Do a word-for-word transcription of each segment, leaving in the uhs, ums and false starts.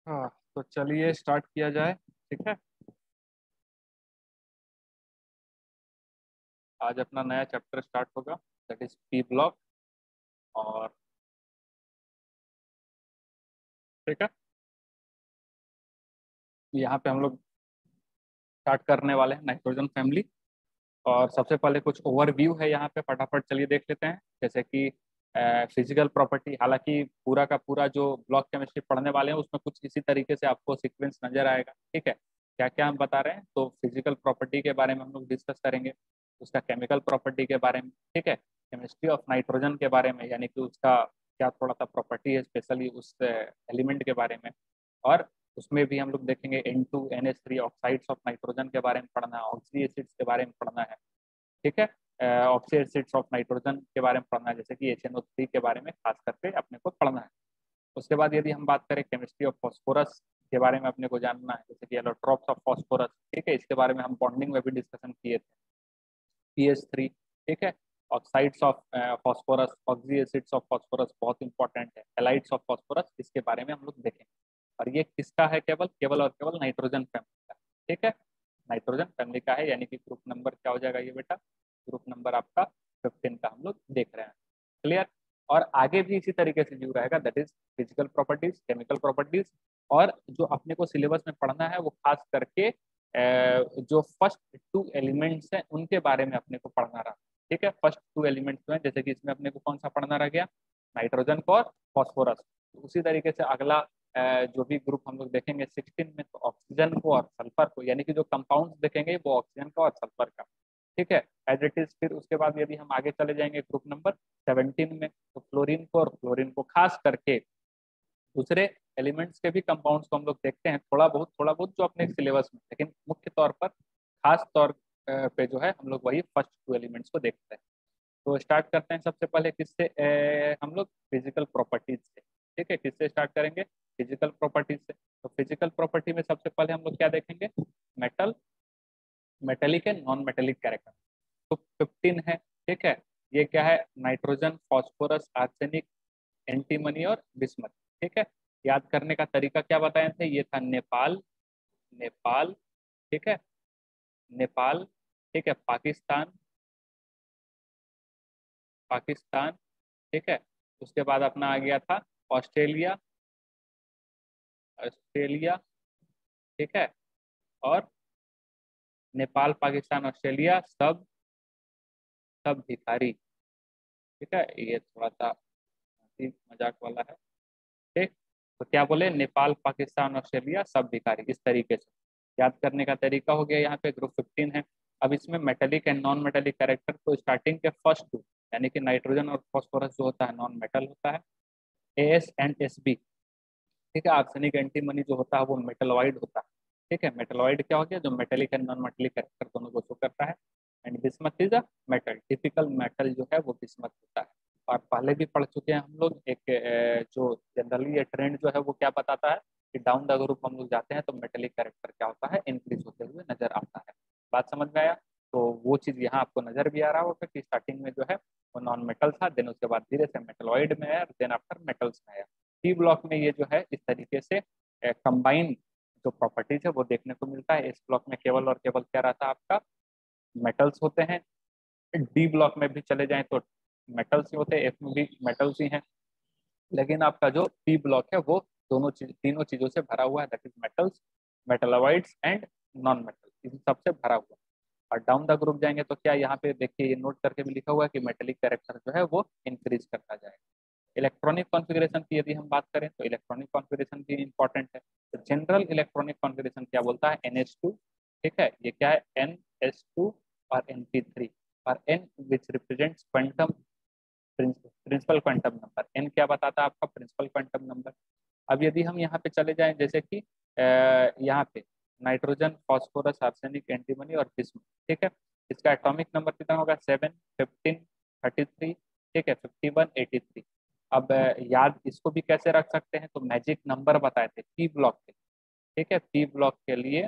हाँ, तो चलिए स्टार्ट किया जाए। ठीक है। आज अपना नया चैप्टर स्टार्ट होगा, दैट इज पी ब्लॉक। और ठीक है, यहाँ पे हम लोग स्टार्ट करने वाले हैं नाइट्रोजन फैमिली। और सबसे पहले कुछ ओवरव्यू है यहाँ पे, फटाफट चलिए देख लेते हैं। जैसे कि फिजिकल प्रॉपर्टी, हालांकि पूरा का पूरा जो ब्लॉक केमिस्ट्री पढ़ने वाले हैं उसमें कुछ इसी तरीके से आपको सीक्वेंस नजर आएगा। ठीक है, क्या क्या हम बता रहे हैं, तो फिजिकल प्रॉपर्टी के बारे में हम लोग डिस्कस करेंगे, उसका केमिकल प्रॉपर्टी के बारे में, ठीक है, केमिस्ट्री ऑफ नाइट्रोजन के बारे में, यानी कि उसका क्या थोड़ा सा प्रॉपर्टी है स्पेशली उस एलिमेंट के बारे में। और उसमें भी हम लोग देखेंगे N two N H three oxides of nitrogen के बारे में पढ़ना है, ऑक्सी एसिड्स के बारे में पढ़ना है। ठीक है, ऑक्सी एसिड्स ऑफ नाइट्रोजन के बारे में पढ़ना है, जैसे कि एच एन ओ थ्री के बारे में खास करके अपने को पढ़ना है। उसके बाद यदि हम बात करें केमिस्ट्री ऑफ फॉस्फोरस के बारे में अपने को जानना है, जैसे कि एलोट्रॉप्स ऑफ फॉस्फोरस। ठीक है, इसके बारे में हम बॉन्डिंग में भी डिस्कशन किए थे, पी एच थ्री। ठीक है, oxides of phosphorus, oxy acids of phosphorus बहुत इंपॉर्टेंट है, एलाइड्स ऑफ फॉस्फोरस, इसके बारे में हम लोग देखेंगे। और ये किसका है, केवल केवल और केवल नाइट्रोजन फैमिली का। ठीक है, नाइट्रोजन फैमिली का है, यानी कि ग्रुप नंबर क्या हो जाएगा ये बेटा, ग्रुप नंबर आपका फिफ्टीन का हम लोग देख रहे हैं। क्लियर। और आगे भी इसी तरीके से व्यू रहेगा, that is physical properties, chemical properties. और जो अपने को सिलेबस में पढ़ना है वो खास करके अ, जो फर्स्ट टू एलिमेंट्स हैं उनके बारे में अपने को पढ़ना रहा। ठीक है, फर्स्ट टू एलिमेंट्स में, जैसे कि इसमें अपने को कौन सा पढ़ना रह गया, नाइट्रोजन को और फॉस्फोरस। तो उसी तरीके से अगला अ, जो भी ग्रुप हम लोग देखेंगे सिक्सटीन में, तो ऑक्सीजन को और सल्फर को, यानी कि जो कंपाउंड्स देखेंगे वो ऑक्सीजन का और सल्फर का। ठीक है, एज इट इज। फिर उसके बाद यदि हम आगे चले जाएंगे ग्रुप नंबर सेवनटीन में, तो फ्लोरीन को और फ्लोरीन को, खास करके दूसरे एलिमेंट्स के भी कंपाउंड्स को हम लोग देखते हैं थोड़ा बहुत थोड़ा बहुत जो अपने सिलेबस में, लेकिन मुख्य तौर पर खास तौर अ, पे जो है हम लोग वही फर्स्ट टू एलिमेंट्स को देखते हैं। तो स्टार्ट करते हैं सबसे पहले किससे, अ, हम लोग फिजिकल प्रॉपर्टीज से। ठीक है, किससे स्टार्ट करेंगे, फिजिकल प्रॉपर्टीज से। तो फिजिकल प्रॉपर्टी में सबसे पहले हम लोग क्या देखेंगे, metal, metallic and non metallic character. तो फिफ्टीन है। ठीक है, ये क्या है, नाइट्रोजन, फॉस्फोरस, आर्सेनिक, एंटीमनी और बिस्मथ। ठीक है, याद करने का तरीका क्या बताए थे, ये था नेपाल, नेपाल, ठीक है, नेपाल, ठीक है, पाकिस्तान, पाकिस्तान, ठीक है। उसके बाद अपना आ गया था ऑस्ट्रेलिया, ऑस्ट्रेलिया, ठीक है। और नेपाल, पाकिस्तान, ऑस्ट्रेलिया, सब सब भिखारी। ठीक है, ये थोड़ा सा हंसी मजाक वाला है। ठीक, तो क्या बोले, नेपाल, पाकिस्तान, ऑस्ट्रेलिया, सब भिखारी, इस तरीके से याद करने का तरीका हो गया। यहाँ पे ग्रुप फिफ्टीन है। अब इसमें metallic and non metallic character, तो स्टार्टिंग के फर्स्ट टू, यानी कि नाइट्रोजन और फॉस्फोरस जो होता है नॉन मेटल होता है, A S and S B. ठीक है, आर्सेनिक, एंटीमनी जो होता है वो मेटलॉइड होता है। ठीक है, मेटलॉइड क्या हो गया, जो metallic and non metallic character दोनों को शो करता है। And bismuth is a metal, typical metal जो है वो बिस्मथ होता है। और पहले भी पढ़ चुके हैं हम लोग एक अ, जो जनरली ये ट्रेंड जो है वो क्या बताता है कि डाउन द ग्रुप हम लोग जाते हैं तो मेटेलिक कैरेक्टर क्या होता है, इंक्रीज होते हुए नजर आता है। बात समझ में आया। तो वो चीज यहाँ आपको नजर भी आ रहा होगा कि स्टार्टिंग में जो है वो नॉन मेटल था, देन उसके बाद धीरे से मेटलॉइड में आया, देन आफ्टर मेटल्स में आया। टी ब्लॉक में ये जो है इस तरीके से कंबाइन जो प्रॉपर्टीज है वो देखने को मिलता है। इस ब्लॉक में केवल और केवल क्या रहता है, आपका मेटल्स होते हैं। डी ब्लॉक में भी चले जाएं तो मेटल्स ही होते हैं, एफ में भी मेटल्स ही हैं। लेकिन आपका जो पी ब्लॉक है वो दोनों चीज, तीनों चीजों से भरा हुआ है, that is metals, metalloids and non metal, इन सबसे भरा हुआ है। और डाउन द ग्रुप जाएंगे तो क्या, यहाँ पे देखिए ये नोट करके भी लिखा हुआ है कि मेटेलिक कैरेक्टर जो है वो इंक्रीज करता जाएगा। इलेक्ट्रॉनिक कॉन्फ़िगरेशन की यदि हम बात करें तो इलेक्ट्रॉनिक कॉन्फ़िगरेशन भी इंपॉर्टेंट है। तो जनरल इलेक्ट्रॉनिक कॉन्फ़िगरेशन क्या बोलता है, एन एच टू। ठीक है, ये क्या है, एन एच टू और एन पी थ्री। और N which represents quantum, principal quantum number. N क्या बताता है, आपका प्रिंसिपल क्वांटम नंबर। अब यदि हम यहाँ पे चले जाएं, जैसे कि अ, यहाँ पे नाइट्रोजन, फॉस्फोरस, आर्सेनिक, एंटीमनी और बिस्मुथ। ठीक है, इसका एटॉमिक नंबर कितना होगा, सेवन, फिफ्टीन, थर्टी थ्री, ठीक है, फिफ्टी वन, एटी थ्री। अब अ, याद इसको भी कैसे रख सकते हैं, तो मैजिक नंबर बताए थे पी ब्लॉक के। ठीक है, पी ब्लॉक के लिए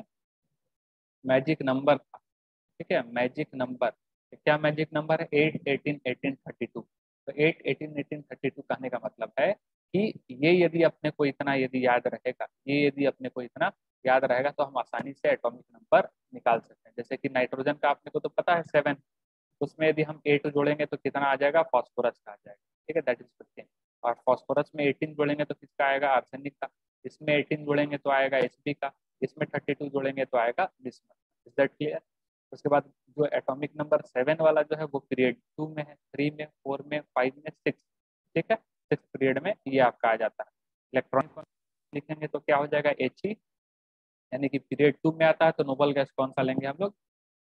मैजिक नंबर था। ठीक है, मैजिक नंबर, क्या मैजिक नंबर है, eight, eighteen, eighteen, thirty two. तो eight, eighteen, eighteen, thirty two कहने का मतलब है कि ये यदि अपने को इतना यदि याद रहेगा, ये यदि अपने को इतना याद रहेगा तो हम आसानी से एटॉमिक नंबर निकाल सकते हैं। जैसे कि नाइट्रोजन का अपने को तो पता है सेवन, उसमें यदि हम एट जोड़ेंगे तो कितना आ जाएगा, फॉस्फोरस का आ जाएगा, ठीक है, दैट इज फिफ्टीन। और फॉस्फोरस में एटीन जोड़ेंगे तो किसका आएगा, आर्सेनिक का। इसमें एटीन जोड़ेंगे तो आएगा एच का। इसमें थर्टी टू जोड़ेंगे तो आएगा बिस्मथ। Is that clear? उसके बाद जो एटॉमिक नंबर सेवन वाला जो है वो पीरियड टू में है, थ्री में, फोर में, फाइव में, सिक्स, ठीक है, सिक्स पीरियड में ये आपका आ जाता है। इलेक्ट्रॉनिक लिखेंगे तो क्या हो जाएगा, एच ई, यानी कि पीरियड टू में आता है। तो नोबल गैस कौन सा लेंगे हम लोग,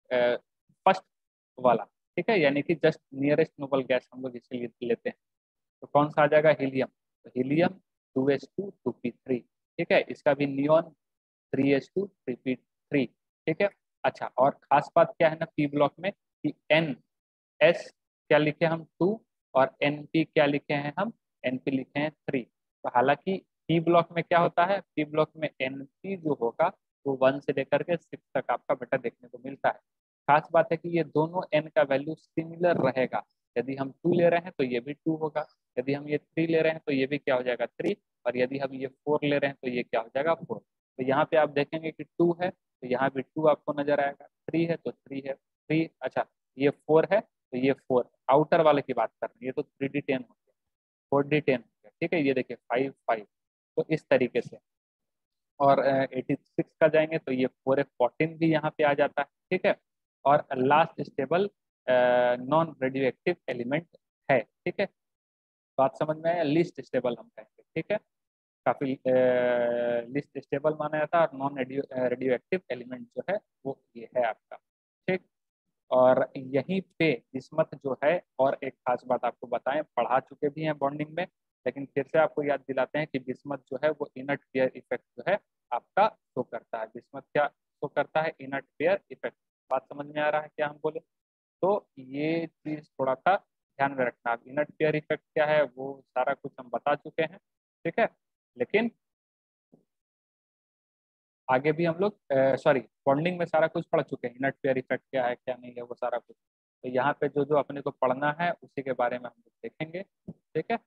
फर्स्ट वाला, ठीक है, यानी कि जस्ट नियरेस्ट नोबल गैस हम लोग इसीलिए लेते हैं। तो कौन सा आ जाएगा, हीलियम। तो helium two H two two P three, ठीक है, इसका भी neon three H two three P three, ठीक है। अच्छा, और खास बात क्या है ना पी ब्लॉक में, कि एन एस क्या लिखे हम टू, और एन पी क्या लिखे हैं हम, एन पी लिखे हैं थ्री। तो हालांकि पी ब्लॉक में क्या होता है, पी ब्लॉक में एन पी जो होगा वो वन से लेकर के सिक्स तक आपका बेटा देखने को मिलता है। खास बात है कि ये दोनों एन का वैल्यू सिमिलर रहेगा। यदि हम टू ले रहे हैं तो ये भी टू होगा, यदि हम ये थ्री ले रहे हैं तो ये भी क्या हो जाएगा, थ्री, और यदि हम ये फोर ले रहे हैं तो ये क्या हो जाएगा, फोर। तो यहाँ पे आप देखेंगे कि टू है तो यहाँ भी टू आपको नजर आएगा, थ्री है तो थ्री है, थ्री, अच्छा ये फोर है तो ये फोर, आउटर वाले की बात कर रहे हैं, ये तो थ्री डी टेन हो गया, फोर डी टेन हो गया, ठीक है, ये देखिए फाइव फाइव। तो इस तरीके से। और एटी सिक्स का जाएंगे तो ये फोर एफ फोर्टीन भी यहाँ पे आ जाता है, ठीक है। और last stable non radioactive element है, ठीक है। बात समझ में आया, लिस्ट स्टेबल हम कहेंगे, ठीक है। काफी लिस्ट स्टेबल माना जाता है, और non radio radioactive element जो है वो ये है आपका, ठीक। और यहीं पे बिस्मथ जो है, और एक खास बात आपको बताएं, पढ़ा चुके भी हैं बॉन्डिंग में, लेकिन फिर से आपको याद दिलाते हैं कि बिस्मथ जो है वो इनर्ट पेयर इफेक्ट जो है आपका शो करता है। बिस्मथ क्या शो करता है, इनर्ट पेयर इफेक्ट। बात समझ में आ रहा है क्या हम बोले? तो ये चीज थोड़ा सा ध्यान में रखना। आप इनर्ट पेयर इफेक्ट क्या है वो सारा कुछ हम बता चुके हैं, ठीक है। लेकिन आगे भी हम लोग, सॉरी, बॉन्डिंग में सारा कुछ पढ़ चुके हैं, इनर्ट पेयर इफेक्ट क्या है क्या नहीं है वो सारा कुछ। तो यहाँ पे जो जो अपने को पढ़ना है उसी के बारे में हम लोग देखेंगे, ठीक है।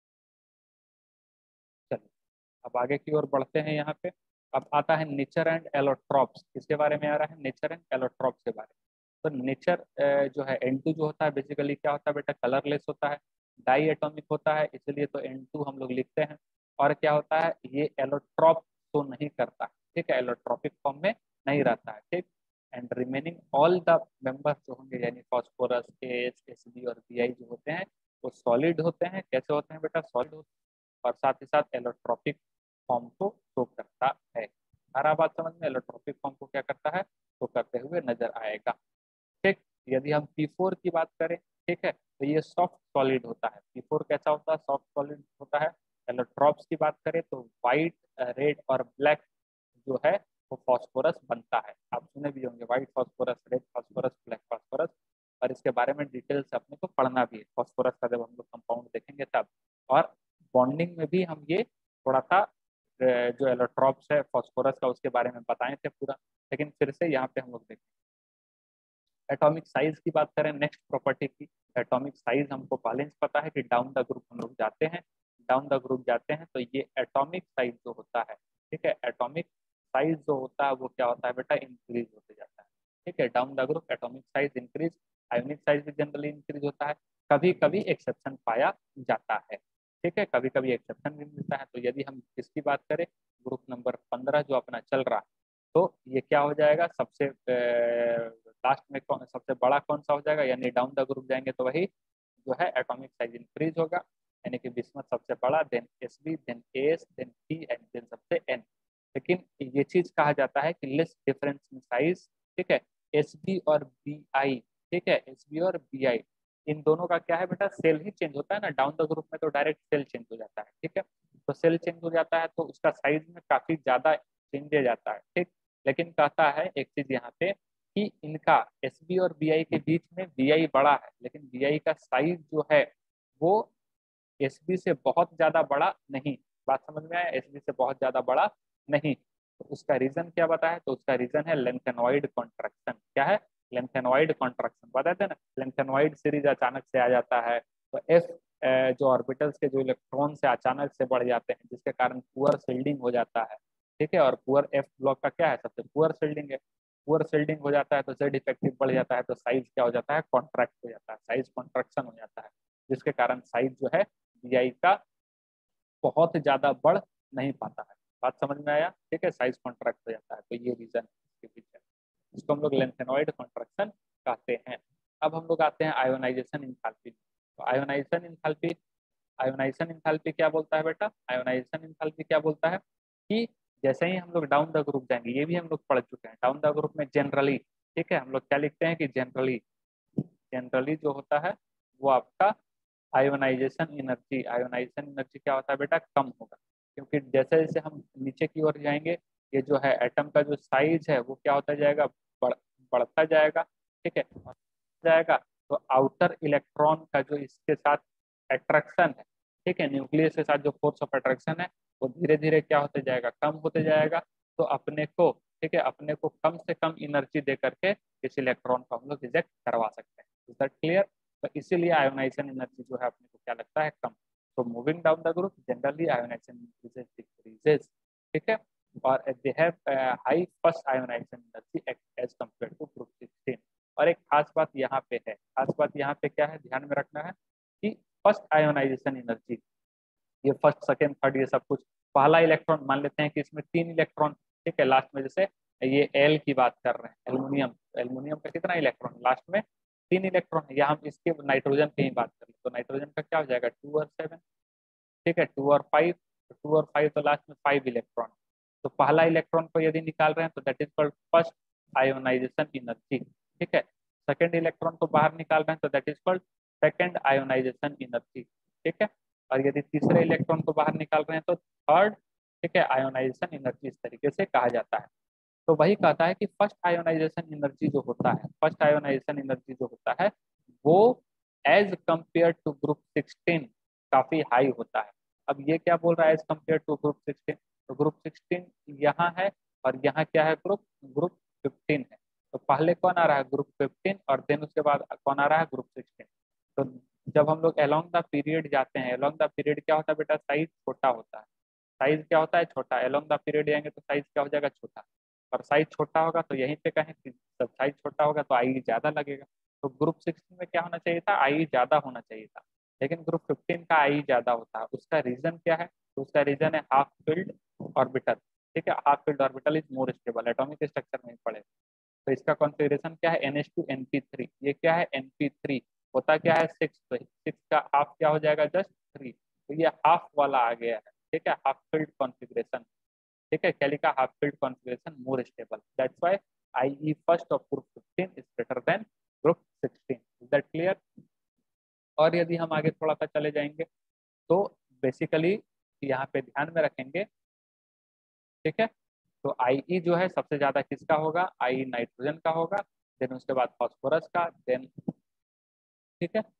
चलिए अब आगे की ओर बढ़ते हैं। यहाँ पे अब आता है नेचर एंड एलोट्रॉप्स। किसके बारे में आ रहा है, नेचर एंड एलोट्रॉप्स के बारे में। तो नेचर जो है एन टू जो होता है बेसिकली क्या होता है बेटा, कलरलेस होता है, डाई एटॉमिक होता है, इसलिए तो एन टू हम लोग लिखते हैं। और क्या होता है, ये एलोट्रॉप तो नहीं करता, ठीक है, एलोट्रॉपिक फॉर्म में नहीं रहता है, ठीक। And remaining all the members जो होंगे, यानी फॉस्फोरस, एच, एस बी और बी आई जो होते हैं वो सॉलिड होते हैं। कैसे होते हैं बेटा, सॉलिड होते हैं, और साथ ही साथ एलोट्रॉपिक फॉर्म को शो करता है। सारा बात समझ में, एलोट्रॉपिक फॉर्म को क्या करता है, शो करते हुए नजर आएगा, ठीक। यदि हम पी फोर की बात करें, ठीक है, तो ये सॉफ्ट सॉलिड होता है। पी फोर कैसा होता है, सॉफ्ट सॉलिड होता है। एलोट्रॉप्स की बात करें तो व्हाइट, रेड और ब्लैक जो है वो फास्फोरस बनता है। आप सुने भी होंगे, white phosphorus, red phosphorus, black phosphorus. और इसके बारे में डिटेल से अपने को पढ़ना भी है, फास्फोरस का जब हम लोग कंपाउंड देखेंगे तब। और बॉन्डिंग में भी हम ये थोड़ा सा जो एलोट्रॉप्स है फास्फोरस का उसके बारे में बताए थे पूरा, लेकिन फिर से यहाँ पे हम लोग देखें। एटॉमिक साइज की बात करें, नेक्स्ट प्रॉपर्टी की, एटॉमिक साइज हमको पहले से पता है कि डाउन द ग्रुप हम लोग जाते हैं, डाउन द ग्रुप जाते हैं तो ये एटॉमिक साइज जो होता है, ठीक है, एटॉमिक साइज जो होता है वो क्या होता है बेटा, इंक्रीज होते जाता है, ठीक है। Down the group atomic size increase, ionic size भी जनरली इंक्रीज होता है। कभी कभी एक्सेप्शन पाया जाता है, ठीक है, कभी कभी एक्सेप्शन भी मिलता है। तो यदि हम इसकी बात करें, ग्रुप नंबर पंद्रह जो अपना चल रहा है, तो ये क्या हो जाएगा, सबसे लास्ट में कौन सबसे बड़ा कौन सा हो जाएगा, यानी डाउन द ग्रुप जाएंगे तो वही जो है एटॉमिक साइज इंक्रीज होगा, यानी कि बिस्मथ सबसे बड़ा, then S B, then S, then P and then सबसे एन। लेकिन ये चीज कहा जाता है कि लेस डिफरेंस इन साइज, ठीक है। एस बी और बी आई, ठीक है, एस बी और बी आई इन दोनों का क्या है बेटा, सेल ही चेंज होता है ना। डाउन द ग्रुप में तो डायरेक्ट सेल चेंज हो जाता है, ठीक है। तो सेल चेंज हो जाता है तो उसका साइज में काफी ज्यादा चेंजेज आता है, ठीक। लेकिन कहता है एक चीज यहाँ पे कि इनका एस बी और बी आई के बीच में बी आई बड़ा है, लेकिन बी आई का साइज जो है वो एस बी से बहुत ज्यादा बड़ा नहीं। बात समझ में आया, एस बी से बहुत ज्यादा बड़ा नहीं। तो उसका रीजन क्या बताया, तो उसका रीजन है लेंथेनॉइड कॉन्ट्रैक्शन। क्या है, लेंथेनॉइड कॉन्ट्रैक्शन। बताते हैं ना, लेंथेनॉइड सीरीज अचानक से आ जाता है तो एफ जो ऑर्बिटल्स के जो इलेक्ट्रॉन से अचानक से बढ़ जाते हैं, जिसके कारण पुअर शिल्डिंग हो जाता है, ठीक है। और पुअर एफ ब्लॉक का क्या है, सबसे पुअर शिल्डिंग है। पुअर शिल्डिंग हो जाता है तो जेड इफेक्टिव बढ़ जाता है, तो साइज क्या हो जाता है, कॉन्ट्रैक्ट हो जाता है, साइज कॉन्ट्रैक्शन हो जाता है, जिसके कारण साइज जो है बीआई का बहुत ज्यादा बढ़ नहीं पाता है। बात समझ में आया, ठीक है। साइज कॉन्ट्रैक्ट हो जाता है, तो ये रीजन इसके पीछे, इसको हम लोग लेंथेनॉइड कॉन्ट्रैक्शन कहते हैं। अब हम लोग आते हैं आयोनाइजेशन इंथैल्पी। तो आयोनाइजेशन इंथैल्पी आयोनाइजेशन इंथैल्पी क्या बोलता है बेटा, आयोनाइजेशन इंथैल्पी क्या बोलता है कि जैसे ही हम लोग डाउन द ग्रुप जाएंगे, ये भी हम लोग पढ़ चुके हैं, डाउन द ग्रुप में जनरली, ठीक है, हम लोग क्या लिखते हैं कि जनरली जनरली जो होता है वो आपका आयोनाइजेशन एनर्जी आयोनाइजेशन एनर्जी क्या होता है बेटा, कम होगा। क्योंकि जैसे जैसे हम नीचे की ओर जाएंगे, ये जो है एटम का जो साइज है वो क्या होता जाएगा, बढ़, बढ़ता जाएगा, ठीक है, जाएगा। तो आउटर इलेक्ट्रॉन का जो इसके साथ अट्रैक्शन है, ठीक है, न्यूक्लियस के साथ जो फोर्स ऑफ अट्रैक्शन है वो धीरे धीरे क्या होते जाएगा, कम होते जाएगा। तो अपने को, ठीक है, अपने को कम से कम एनर्जी दे करके इस इलेक्ट्रॉन को हम लोग रिजेक्ट करवा सकते हैं। Is that clear. तो इसीलिए आयोनाइजेशन एनर्जी जो है अपने को क्या लगता है, कम। तो moving down the group generally ionization decreases, ठीक है। और they have high first ionization energy as compare to group sixteen. और एक खास बात यहाँ पे है, खास बात यहाँ पे क्या है, ध्यान में रखना है कि फर्स्ट आयोनाइजेशन एनर्जी, ये फर्स्ट सेकेंड थर्ड ये सब कुछ, पहला इलेक्ट्रॉन मान लेते हैं कि इसमें तीन इलेक्ट्रॉन, ठीक है, लास्ट में जैसे ये एल की बात कर रहे हैं, एल्यूमिनियम, एल्यूमिनियम का कितना इलेक्ट्रॉन, लास्ट में तीन इलेक्ट्रॉन है। या हम इसके नाइट्रोजन की ही बात करें तो नाइट्रोजन का क्या हो जाएगा, टू और सेवन, ठीक है, टू और फाइव, तो टू और फाइव तो लास्ट में फाइव इलेक्ट्रॉन। तो पहला इलेक्ट्रॉन को यदि निकाल रहे हैं तो that is called first ionization energy, ठीक है। सेकेंड इलेक्ट्रॉन को बाहर निकाल रहे हैं तो that is called second ionization energy, ठीक है। और यदि तीसरे इलेक्ट्रॉन को बाहर निकाल रहे हैं तो थर्ड, ठीक है, आयोनाइजेशन एनर्जी इस तरीके से कहा जाता है। तो वही कहता है कि फर्स्ट आयोनाइजेशन एनर्जी जो होता है, फर्स्ट आयोनाइजेशन एनर्जी जो होता है वो as compare to group sixteen काफी हाई होता है। अब ये क्या बोल रहा है, as compare to group sixteen, तो ग्रुप सिक्सटीन यहाँ है और यहाँ क्या है, ग्रुप ग्रुप फिफ्टीन है। तो पहले कौन आ रहा है, ग्रुप फिफ्टीन, और देन उसके बाद कौन आ रहा है, ग्रुप सिक्सटीन। तो जब हम लोग अलोंग द पीरियड जाते हैं, अलोंग द पीरियड क्या होता है बेटा, साइज छोटा होता है, साइज क्या होता है, छोटा। अलोंग द पीरियड जाएंगे तो साइज क्या हो जाएगा, छोटा। और साइज छोटा होगा तो यहीं पे कहें कि जब साइज छोटा होगा तो आई ज्यादा लगेगा। तो ग्रुप सिक्सटीन में क्या होना चाहिए था, आई ज्यादा होना चाहिए था, लेकिन ग्रुप फिफ्टीन का आई ज्यादा होता है। उसका रीजन क्या है, तो उसका रीजन है हाफ फील्ड ऑर्बिटल, ठीक है। Half filled orbital is more stable, atomic structure में पड़े। तो इसका कॉन्फ़िगरेशन क्या है, N H two N P three. ये क्या है, एन पी थ्री, होता क्या है सिक्स, तो सिक्स का हाफ क्या हो जाएगा, जस्ट थ्री। तो ये हाफ वाला आ गया है, ठीक है, हाफ फील्ड कॉन्फ़िगरेशन, ठीक है। क्या लिखा, half filled configuration more stable, that's why I first of group fifteen is better than group sixteen. Is that clear. और यदि हम आगे थोड़ा सा चले जाएंगे तो बेसिकली यहाँ पे ध्यान में रखेंगे, ठीक है। तो आई जो है सबसे ज्यादा किसका होगा, आई नाइट्रोजन का होगा, देन उसके बाद फास्फोरस का, देन, ठीक है,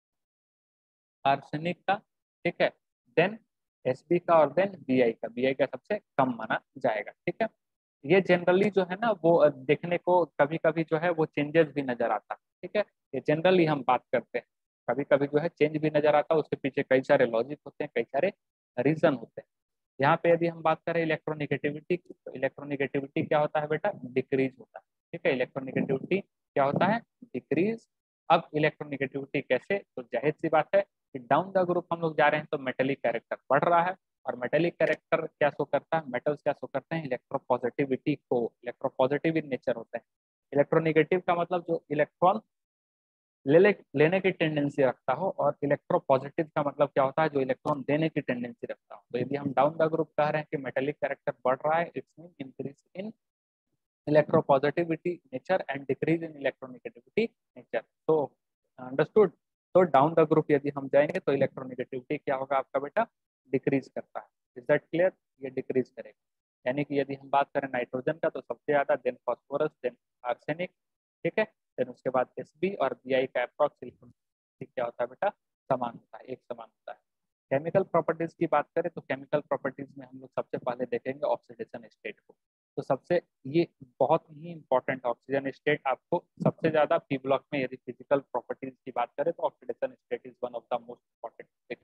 आर्सेनिक का, ठीक है, देन एसबी का, और देन बीआई का। बीआई का सबसे कम माना जाएगा, ठीक है। ये जनरली जो है ना वो देखने को कभी कभी जो है वो चेंजेस भी नजर आता है, ठीक है। ये जनरली हम बात करते हैं, कभी कभी जो है चेंज भी नजर आता है, उसके पीछे कई सारे लॉजिक होते हैं, कई सारे रीजन होते हैं। यहाँ पे यदि हम बात करें इलेक्ट्रोनिगेटिविटी की, तो इलेक्ट्रोनिगेटिविटी क्या होता है बेटा, डिक्रीज होता है, ठीक है। इलेक्ट्रोनिगेटिविटी क्या होता है, डिक्रीज। अब इलेक्ट्रोनिगेटिविटी कैसे, तो जाहिर सी बात है कि डाउन द ग्रुप हम लोग जा रहे हैं तो मेटेलिक कैरेक्टर बढ़ रहा है। और मेटेलिक कैरेक्टर क्या शो करता है, मेटल्स क्या शो करते हैं, इलेक्ट्रोपॉजिटिविटी को, इलेक्ट्रोपॉजिटिव इन नेचर होते हैं। इलेक्ट्रोनिगेटिव का मतलब जो इलेक्ट्रॉन ले ले लेने की टेंडेंसी रखता हो, और इलेक्ट्रोपॉजिटिव का मतलब क्या होता है, जो इलेक्ट्रॉन देने की टेंडेंसी रखता हो। तो यदि हम डाउन द ग्रुप कह रहे हैं कि मेटेलिक कैरेक्टर बढ़ रहा है, it's mean increase in electropositivity nature and decrease in electronegativity nature. तो अंडरस्टूड। तो डाउन द ग्रुप यदि हम जाएंगे तो इलेक्ट्रोनिगेटिविटी क्या होगा आपका बेटा, डिक्रीज करता है। इज दैट क्लियर, ये डिक्रीज करेगा। यानी कि यदि हम बात करें नाइट्रोजन का तो सबसे ज्यादा, देन फॉस्फोरस, देन आर्सेनिक, ठीक है, देन उसके बाद एस बी और बी आई का अप्रॉक्स इलेक्ट्रोनिगेटिविटी क्या होता है बेटा, समान होता है, एक समान होता है। केमिकल प्रॉपर्टीज की बात करें तो केमिकल प्रॉपर्टीज में हम लोग सबसे पहले देखेंगे ऑक्सीडेशन स्टेट को। तो सबसे ये बहुत ही इंपॉर्टेंट ऑक्सीजन स्टेट, आपको सबसे ज्यादा पी ब्लॉक में यदि फिजिकल प्रॉपर्टीज की बात करें तो oxidation state is one of the most important.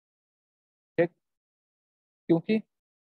ठीक, क्योंकि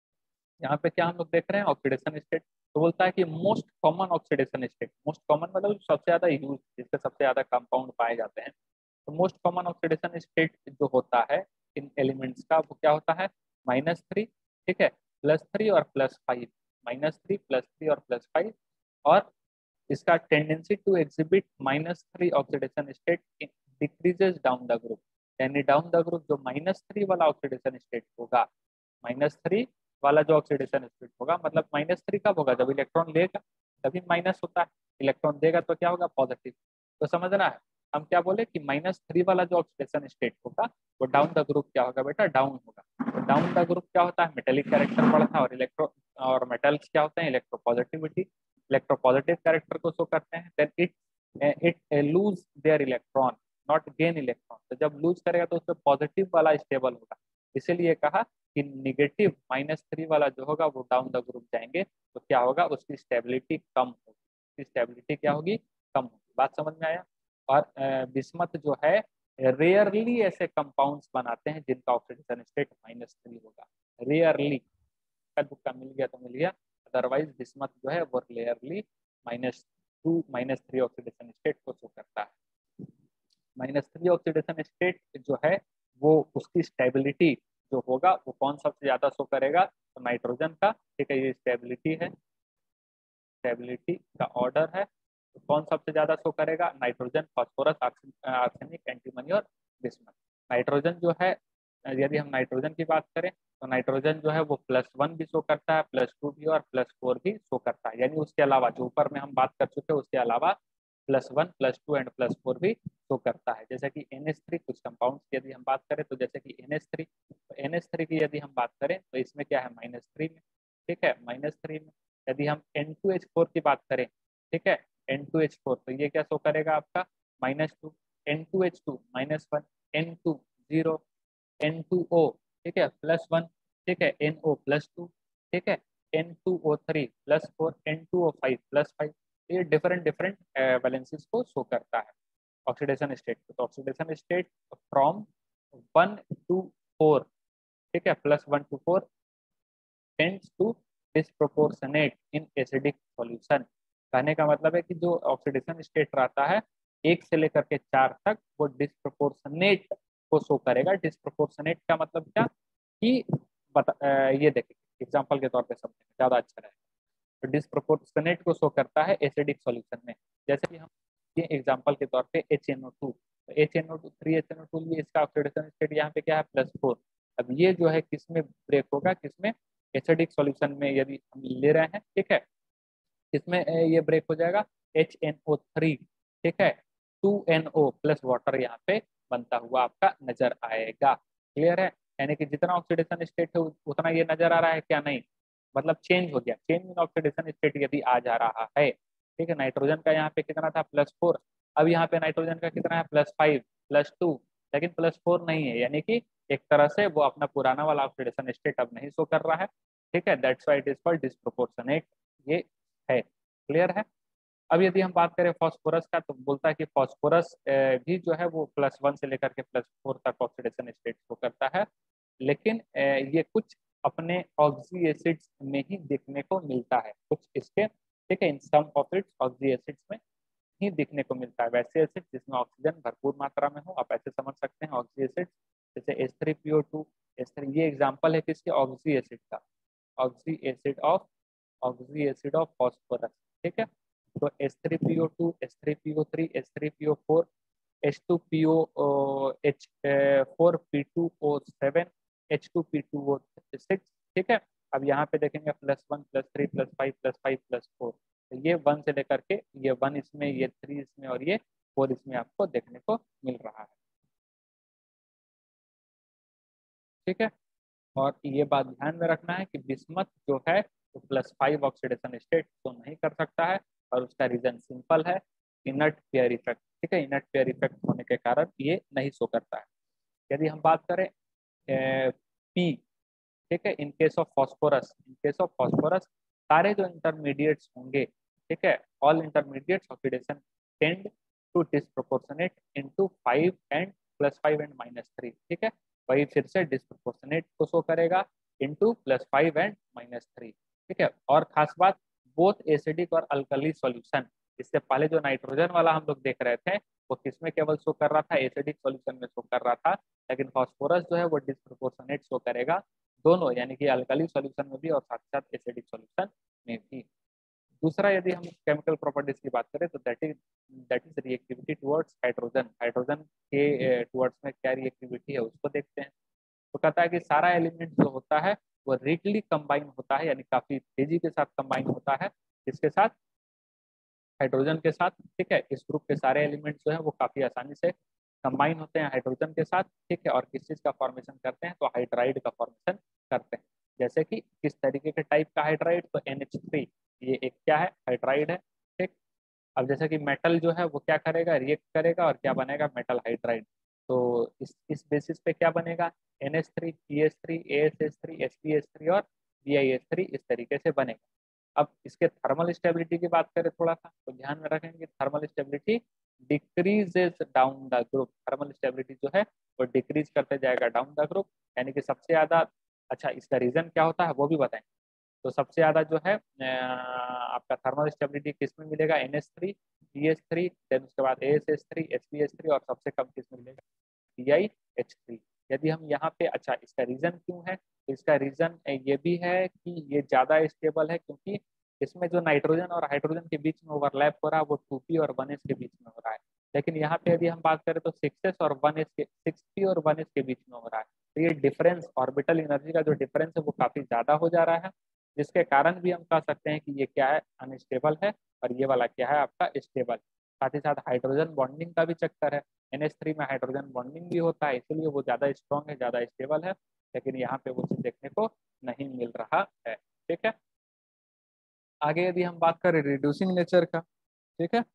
यहाँ पे क्या हम लोग देख रहे हैं ऑक्सीडेशन स्टेट, तो बोलता है कि most common oxidation state, most common मतलब सबसे ज्यादा यूज जिसके सबसे ज्यादा कंपाउंड पाए जाते हैं, तो मोस्ट कॉमन ऑक्सीडेशन स्टेट जो होता है इन एलिमेंट्स का वो क्या होता है, माइनस थ्री, ठीक है, प्लस थ्री और plus five, minus three plus three और प्लस फाइव, और इसका tendency to exhibit minus three oxidation state decreases down the group, यानी डाउन द ग्रुप जो माइनस थ्री वाला ऑक्सीडेशन स्टेट होगा, माइनस थ्री वाला जो ऑक्सीडेशन स्टेट होगा, मतलब माइनस थ्री कब होगा, जब इलेक्ट्रॉन लेगा तभी माइनस होता है, इलेक्ट्रॉन देगा तो क्या होगा, पॉजिटिव। तो समझना है, हम क्या बोले कि माइनस थ्री वाला जो ऑक्सीडेशन स्टेट होगा वो डाउन द ग्रुप क्या होगा बेटा, डाउन होगा। तो डाउन द ग्रुप क्या होता है, मेटेलिक कैरेक्टर बढ़ता है, और इलेक्ट्रो और मेटल्स क्या होते हैं, इलेक्ट्रोपॉजिटिविटी, इलेक्ट्रोपॉजिटिव कैरेक्टर को शो करते हैं। Then it it lose their electron, not gain electron, तो जब लूज करेगा तो उसमें पॉजिटिव वाला स्टेबल होगा, इसीलिए कहा कि निगेटिव माइनस थ्री वाला जो होगा वो डाउन द ग्रुप जाएंगे तो क्या होगा, उसकी स्टेबिलिटी कम होगी, उसकी स्टेबिलिटी क्या होगी, कम होगी। बात समझ में आया। और बिस्मथ जो है रेयरली ऐसे कंपाउंड्स बनाते हैं जिनका ऑक्सीडेशन स्टेट माइनस थ्री होगा, रेयरली, का दुक्का मिल गया तो मिल गया, अदरवाइज बिस्मथ जो है वो rarely minus two minus three oxidation state को शो करता है। माइनस थ्री ऑक्सीडेशन स्टेट जो है वो उसकी स्टेबिलिटी जो होगा वो कौन सबसे ज्यादा शो करेगा, तो नाइट्रोजन का, ठीक है, ये स्टेबिलिटी है, स्टेबिलिटी का ऑर्डर है, तो कौन सबसे ज्यादा शो करेगा, नाइट्रोजन, फास्फोरस, आर्सेनिक, एंटीमनी और बिस्मथ। नाइट्रोजन जो है, यदि हम नाइट्रोजन की बात करें तो नाइट्रोजन जो है वो प्लस वन भी शो करता है, प्लस टू भी और प्लस फोर भी शो करता है, यानी उसके अलावा जो ऊपर में हम बात कर चुके हैं उसके अलावा plus one plus two and plus four भी शो करता है। जैसे कि एन एच थ्री, कुछ कंपाउंड्स की यदि हम बात करें तो जैसे कि एन एच थ्री, तो एन एच थ्री की यदि हम बात करें तो इसमें क्या है, माइनस थ्री में, ठीक है, माइनस थ्री में। यदि हम एन टू एच फोर की बात करें, ठीक है, एन टू एच फोर, तो ये क्या शो करेगा आपका, minus two, N two H two minus one, N two zero, N two O, ठीक है, प्लस वन, ठीक है, एन ओ प्लस टू, ठीक है, N two O three plus four, N two O five plus five. ये different different valencies को show करता है ऑक्सीडेशन स्टेट। तो oxidation state from one to four, ठीक है, plus one to four tends to disproportionate in acidic solution. कहने का मतलब है कि जो ऑक्सीडेशन स्टेट रहता है एक से लेकर के चार तक वो डिस्प्रोपोर्शनेट को शो करेगा। डिस्प्रोपोर्शनेट का मतलब क्या कि बता, अ, ये देखिए एग्जांपल के तौर पे समझेंगे ज्यादा अच्छा रहेगा। तो डिस्प्रोपोर्शनेट को शो करता है एसिडिक सॉल्यूशन में, जैसे कि हम ये एग्जांपल के तौर पे एच एन ओ टू, तो H N O two three H N O two ये इसका ऑक्सीडेशन स्टेट यहाँ पे क्या है, प्लस फोर। अब ये जो है किसमें ब्रेक होगा, किसमें, एसिडिक सॉल्यूशन में यदि हम ले रहे हैं, ठीक है, किसमें ये ब्रेक हो जाएगा, एच एन ओ थ्री, ठीक है, two N O plus water यहाँ पे बनता हुआ आपका नजर आएगा। क्लियर है, यानी कि जितना ऑक्सीडेशन स्टेट है उतना ये नजर आ रहा है क्या, नहीं, मतलब चेंज हो गया, चेंज इन ऑक्सीडेशन स्टेट यदि आ जा रहा है, ठीक है, नाइट्रोजन का यहाँ पे कितना था, प्लस फोर, अब यहाँ पे नाइट्रोजन का कितना है, प्लस फाइव, प्लस टू, लेकिन प्लस फोर नहीं है, यानी कि एक तरह से वो अपना पुराना वाला ऑक्सीडेशन स्टेट अब नहीं शो कर रहा है, ठीक है, that's why it is called disproportionate, ये है। क्लियर है। अब यदि हम बात करें फास्फोरस का तो बोलता है कि फास्फोरस भी जो है वो प्लस वन से लेकर के प्लस फोर तक ऑक्सीडेशन स्टेट शो करता है, लेकिन ये कुछ अपने ऑक्सी एसिड्स में ही देखने को मिलता है, कुछ इसके, ठीक है, in some of its oxy acids में ही दिखने को मिलता है। वैसे एसिड जिसमें ऑक्सीजन भरपूर मात्रा में हो, आप ऐसे समझ सकते हैं ऑक्सी एसिड, जैसे H three P O two, H three, ये एग्जाम्पल है किसके, ऑक्सी एसिड का, oxy acid of oxy acid of phosphorus, ठीक है। तो H three P O two, H three P O three, H three P O four, H two P O H four P two O seven, H two P two O six, ठीक है। अब यहाँ पे देखेंगे plus one plus three plus five plus five plus four, तो ये one से लेकर के ये वन इसमें, ये थ्री इसमें और ये फोर इसमें आपको देखने को मिल रहा है, ठीक है। और ये बात ध्यान में रखना है कि बिस्मथ जो है वो प्लस फाइव ऑक्सीडेशन स्टेट तो नहीं कर सकता है, और उसका रीजन सिंपल है, इनर्ट पेयर इफेक्ट, ठीक है, इनर्ट पेयर इफेक्ट होने के कारण ये नहीं शो करता है। यदि हम बात करें पी, ठीक है, in case of phosphorus, in case of phosphorus सारे जो इंटरमीडिएट्स होंगे, ठीक है, all intermediates oxidation tend to disproportionate into five and plus five and minus three, ठीक है, वही फिर से डिस्प्रोपोर्शनेट को शो करेगा into plus five and minus three, ठीक है। और खास बात, बोथ एसिडिक और अल्कली सॉल्यूशन, इससे पहले जो नाइट्रोजन वाला हम लोग देख रहे थे वो किसमें केवल शो कर रहा था, एसिडिक सॉल्यूशन में शो कर रहा था, लेकिन फास्फोरस जो है वो डिस्प्रोपोर्शनेट शो करेगा दोनों, यानी कि अल्कली सॉल्यूशन में भी और साथ साथ एसिडिक सॉल्यूशन में भी। दूसरा, यदि हम केमिकल प्रॉपर्टीज की बात करें तो that is that is reactivity towards hydrogen. Hydrogen के टुवर्ड्स में क्या रिएक्टिविटी है उसको देखते हैं। तो कहता है कि सारा एलिमेंट जो होता है वो रिडली कंबाइन होता है, यानी काफी तेजी के साथ कंबाइन होता है, इसके साथ, हाइड्रोजन के साथ, ठीक है। इस ग्रुप के सारे एलिमेंट्स जो है वो काफी आसानी से कंबाइन होते हैं हाइड्रोजन के साथ, ठीक है। और किस चीज का फॉर्मेशन करते हैं, तो हाइड्राइड का फॉर्मेशन करते हैं। जैसे कि किस तरीके के टाइप का हाइड्राइड, तो एन एच थ्री, ये एक क्या है, हाइड्राइड है, ठीक। अब जैसे कि मेटल जो है वो क्या करेगा, रिएक्ट करेगा और क्या बनेगा, मेटल हाइड्राइड। तो इस इस बेसिस पे क्या बनेगा, N H three, P H three, A S H three, S P H three और बी आई एच थ्री, इस तरीके से बनेगा। अब इसके थर्मल स्टेबिलिटी की बात करें थोड़ा सा, तो ध्यान में रखेंगे thermal stability decreases down the group. Thermal stability जो है वो डिक्रीज करते जाएगा डाउन द ग्रुप, यानी कि सबसे ज्यादा, अच्छा इसका रीजन क्या होता है वो भी बताएं। तो सबसे ज्यादा जो है आपका थर्मल स्टेबिलिटी किस में मिलेगा, N H three, P H three, then उसके बाद A S H three, S P H three और सबसे कम किस में मिलेगा, डी आई एच थ्री। यदि हम यहाँ पे, अच्छा इसका रीजन क्यों है, तो इसका रीजन ये भी है कि ये ज्यादा स्टेबल है क्योंकि इसमें जो नाइट्रोजन और हाइड्रोजन के बीच में ओवरलैप हो रहा है वो टू पी और वन एस के बीच में हो रहा है। लेकिन यहाँ पे यदि हम बात करें तो सिक्स एस और वन एस के, सिक्स पी और वन एस के बीच में हो रहा है। तो ये डिफरेंस, ऑर्बिटल एनर्जी का जो डिफरेंस है वो काफी ज्यादा हो जा रहा है, जिसके कारण भी हम कह सकते हैं कि ये क्या है, अनस्टेबल है, और ये वाला क्या है आपका स्टेबल। साथ ही साथ हाइड्रोजन बॉन्डिंग का भी चक्कर है, एन एच थ्री में हाइड्रोजन बॉन्डिंग भी होता है, इसलिए वो ज्यादा स्ट्रॉन्ग है, ज्यादा स्टेबल है, लेकिन यहाँ पे वो चीज देखने को नहीं मिल रहा है, ठीक है। आगे यदि हम बात करें रिड्यूसिंग नेचर का, ठीक है,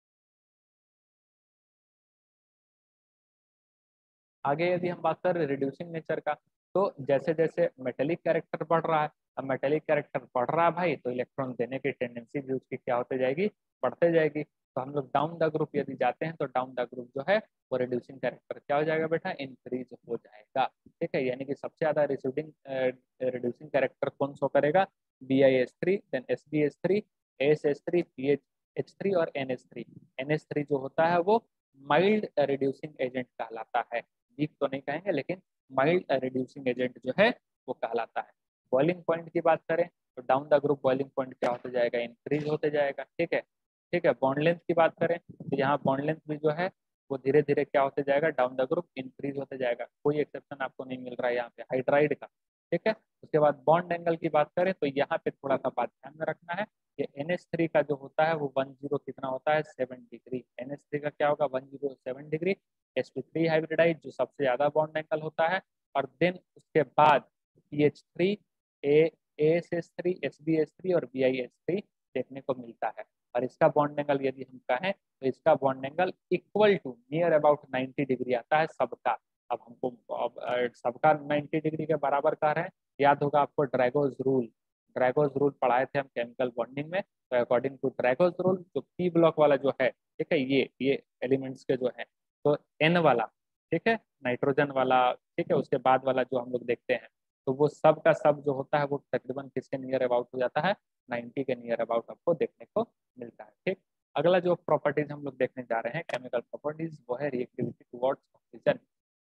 आगे यदि हम बात करें रिड्यूसिंग नेचर का, तो जैसे जैसे मेटेलिक कैरेक्टर बढ़ रहा है, अब मेटेलिक कैरेक्टर बढ़ रहा है भाई, तो इलेक्ट्रॉन देने की टेंडेंसी भी उसकी क्या होते जाएगी, बढ़ते जाएगी। तो हम लोग डाउन द ग्रुप यदि जाते हैं तो डाउन द ग्रुप जो है वो रिड्यूसिंग कैरेक्टर क्या हो जाएगा बेटा, इंक्रीज हो जाएगा, ठीक है। यानी कि सबसे ज्यादा रिड्यूसिंग रिड्यूसिंग कैरेक्टर कौन शो करेगा, B I S three, then S B S three, S S three, P H H three और N H three. N H three जो होता है वो माइल्ड रिड्यूसिंग एजेंट कहलाता है, वीक तो नहीं कहेंगे लेकिन माइल्ड रिड्यूसिंग एजेंट जो है वो कहलाता है। बॉइलिंग पॉइंट की बात करें तो down the group boiling point क्या होते जाएगा, इंक्रीज होते जाएगा, ठीक है। ठीक है, बॉन्ड लेंथ की बात करें तो यहाँ बॉन्ड लेंथ भी जो है वो धीरे धीरे क्या होते जाएगा, डाउन द ग्रुप इंक्रीज होते जाएगा। कोई एक्सेप्शन आपको नहीं मिल रहा है यहाँ पे हाइड्राइड का, ठीक है। उसके बाद बॉन्ड एंगल की बात करें तो यहाँ पे थोड़ा सा बात ध्यान में रखना है, ये एन एच थ्री का जो होता है वो वन जीरो कितना होता है, seven degree. N H three का क्या होगा, one zero seven degree. S P three hybridise जो सबसे ज्यादा बॉन्ड एंगल होता है, और देन उसके बाद P H three, A S S three, S B S three और बी आई एस थ्री देखने को मिलता है। और इसका बॉन्ड एंगल यदि हम कहें तो इसका bond angle equal to near about ninety degree आता है सबका। अब हमको अब, अ, सबका नाइन्टी डिग्री के बराबर कह रहे हैं, याद होगा आपको ड्रैगोज रूल, ड्रैगोज रूल पढ़ाए थे हम केमिकल बॉन्डिंग में। तो अकॉर्डिंग टू ड्रैगोज रूल जो पी ब्लॉक वाला जो है, ठीक है, ये ये एलिमेंट्स के जो है, तो एन वाला, ठीक है, नाइट्रोजन वाला, ठीक है, उसके बाद वाला जो हम लोग देखते हैं, तो वो सब का सब जो होता है वो तकरीबन किसके नियर अबाउट हो जाता है, नाइन्टी के नियर अबाउट आपको देखने को मिलता है, ठीक। अगला जो प्रॉपर्टीज हम लोग देखने जा रहे हैं केमिकल प्रॉपर्टीज, वो है reactivity towards oxygen.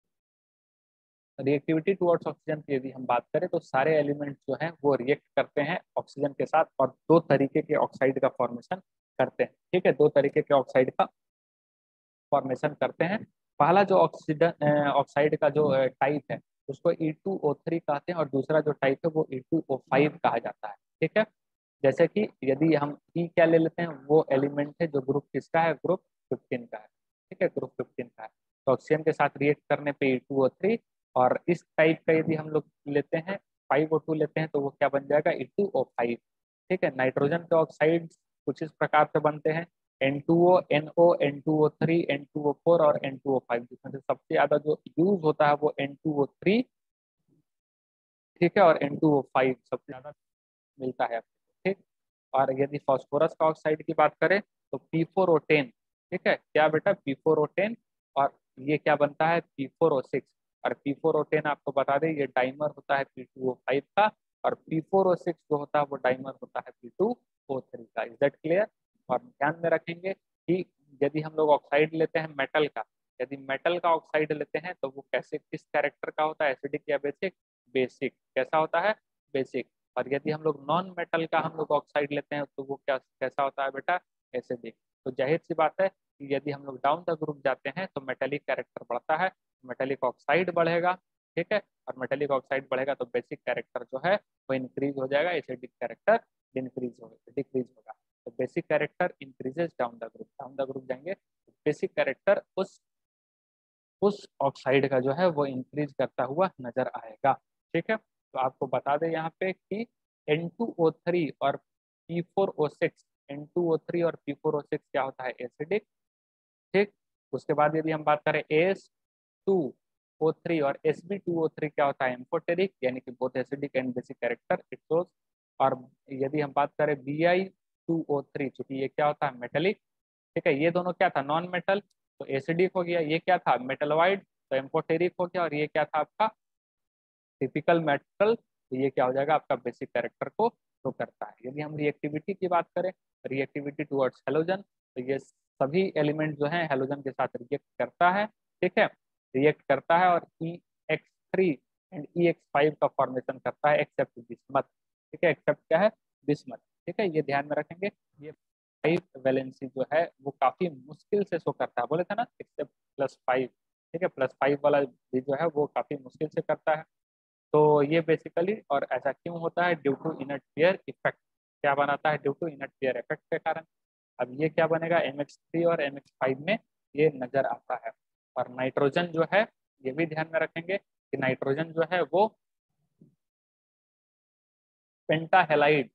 Reactivity towards oxygen की यदि हम बात करें तो सारे एलिमेंट्स जो हैं वो रिएक्ट करते हैं ऑक्सीजन के साथ, और दो तरीके के ऑक्साइड का फॉर्मेशन करते हैं, ठीक है, दो तरीके के ऑक्साइड का फॉर्मेशन करते हैं। पहला जो ऑक्सीजन ऑक्साइड का जो टाइप है उसको ई टू ओ थ्री कहते हैं, और दूसरा जो टाइप है वो ई टू ओ फाइव कहा जाता है, ठीक है। जैसे कि यदि हम ई क्या ले लेते हैं, वो एलिमेंट है जो ग्रुप किसका है, ग्रुप फिफ्टीन का है, ठीक है, ग्रुप फिफ्टीन का है। तो ऑक्सीजन के साथ रिएक्ट करने पे ई टू ओ थ्री, और इस टाइप का यदि हम लोग लेते हैं, फाइव ओ टू लेते हैं, तो वो क्या बन जाएगा, ई टू ओ फाइव, ठीक है। नाइट्रोजन के ऑक्साइड कुछ इस प्रकार से बनते हैं, N two O, N O, N two O three, N two O four और एन टू ओ फाइव, जिसमें से सबसे ज्यादा जो यूज होता है वो एन टू ओ थ्री, ठीक है, और एन टू ओ फाइव सबसे ज्यादा मिलता है, ठीक। और यदि फास्फोरस का ऑक्साइड की बात करें तो पी फोर ओ टेन, ठीक है, क्या बेटा, पी फोर ओ टेन, और ये क्या बनता है, पी फोर ओ सिक्स। और पी फोर ओ टेन आपको बता दें ये डाइमर होता है पी टू ओ फाइव का, और पी फोर ओ सिक्स जो होता है वो डाइमर होता है पी टू ओ थ्री का। Is that clear? और ध्यान में रखेंगे कि यदि हम लोग ऑक्साइड लेते हैं मेटल का, यदि मेटल का ऑक्साइड लेते हैं तो वो कैसे, किस कैरेक्टर का होता है, एसिडिक या बेसिक? बेसिक। कैसा होता है? बेसिक। और यदि हम लोग नॉन मेटल का हम लोग ऑक्साइड लेते हैं तो वो क्या कैसा होता है बेटा? एसिडिक। तो जाहिर सी बात है कि यदि हम लोग डाउन द ग्रुप जाते हैं तो मेटेलिक कैरेक्टर बढ़ता है, मेटेलिक ऑक्साइड बढ़ेगा, ठीक है, और मेटेलिक ऑक्साइड बढ़ेगा तो बेसिक कैरेक्टर जो है वो इंक्रीज हो जाएगा, एसिडिक कैरेक्टर इंक्रीज होगा, डिक्रीज होगा। तो basic character increases down the group, down the group जाएंगे तो बेसिक कैरेक्टर उस उस ऑक्साइड का जो है वो इंक्रीज करता हुआ नजर आएगा, ठीक है। तो आपको बता दें यहाँ पे कि एन टू ओ थ्री और P four O six, N two O three और पी फोर ओ सिक्स क्या होता है? एसिडिक, ठीक। उसके बाद यदि हम बात करें एस टू ओ थ्री और S B two O three क्या होता है? एम्फोटेरिक, यानी कि both acidic and basic character it shows. और यदि हम बात करें B I two O three, चूंकि ये क्या होता है? मेटेलिक, ठीक है, ये दोनों क्या था? नॉन मेटल, तो एसिडिक हो गया, ये क्या था? मेटलवाइड, तो एम्फोटेरिक हो गया, और ये क्या था आपका? टिपिकल मेटल, तो ये क्या हो जाएगा आपका? बेसिक कैरेक्टर को शो करता है। यदि हम रिएक्टिविटी की बात करें, रिएक्टिविटी टुवर्ड्स हेलोजन, तो ये सभी एलिमेंट जो है हेलोजन के साथ रिएक्ट करता है, ठीक है, रिएक्ट करता है, और E X three and E X five का फॉर्मेशन करता है एक्सेप्ट बिस्मथ, ठीक है, एक्सेप्ट क्या है? बिस्मथ, ठीक है, ये ध्यान में रखेंगे। ये फाइव वैलेंसी जो है वो काफी मुश्किल से शो करता है, बोले थे ना, एक्सेप्ट प्लस फाइव, ठीक है, प्लस फाइव वाला भी जो है वो काफी मुश्किल से करता है। तो ये बेसिकली, और ऐसा क्यों होता है? Due to inert pair effect. क्या बनाता है? Due to inert pair effect के कारण। अब ये क्या बनेगा? एम एक्स थ्री और एम एक्स फाइव में ये नजर आता है। और नाइट्रोजन जो है, ये भी ध्यान में रखेंगे कि नाइट्रोजन जो है वो पेंटाहेलाइड,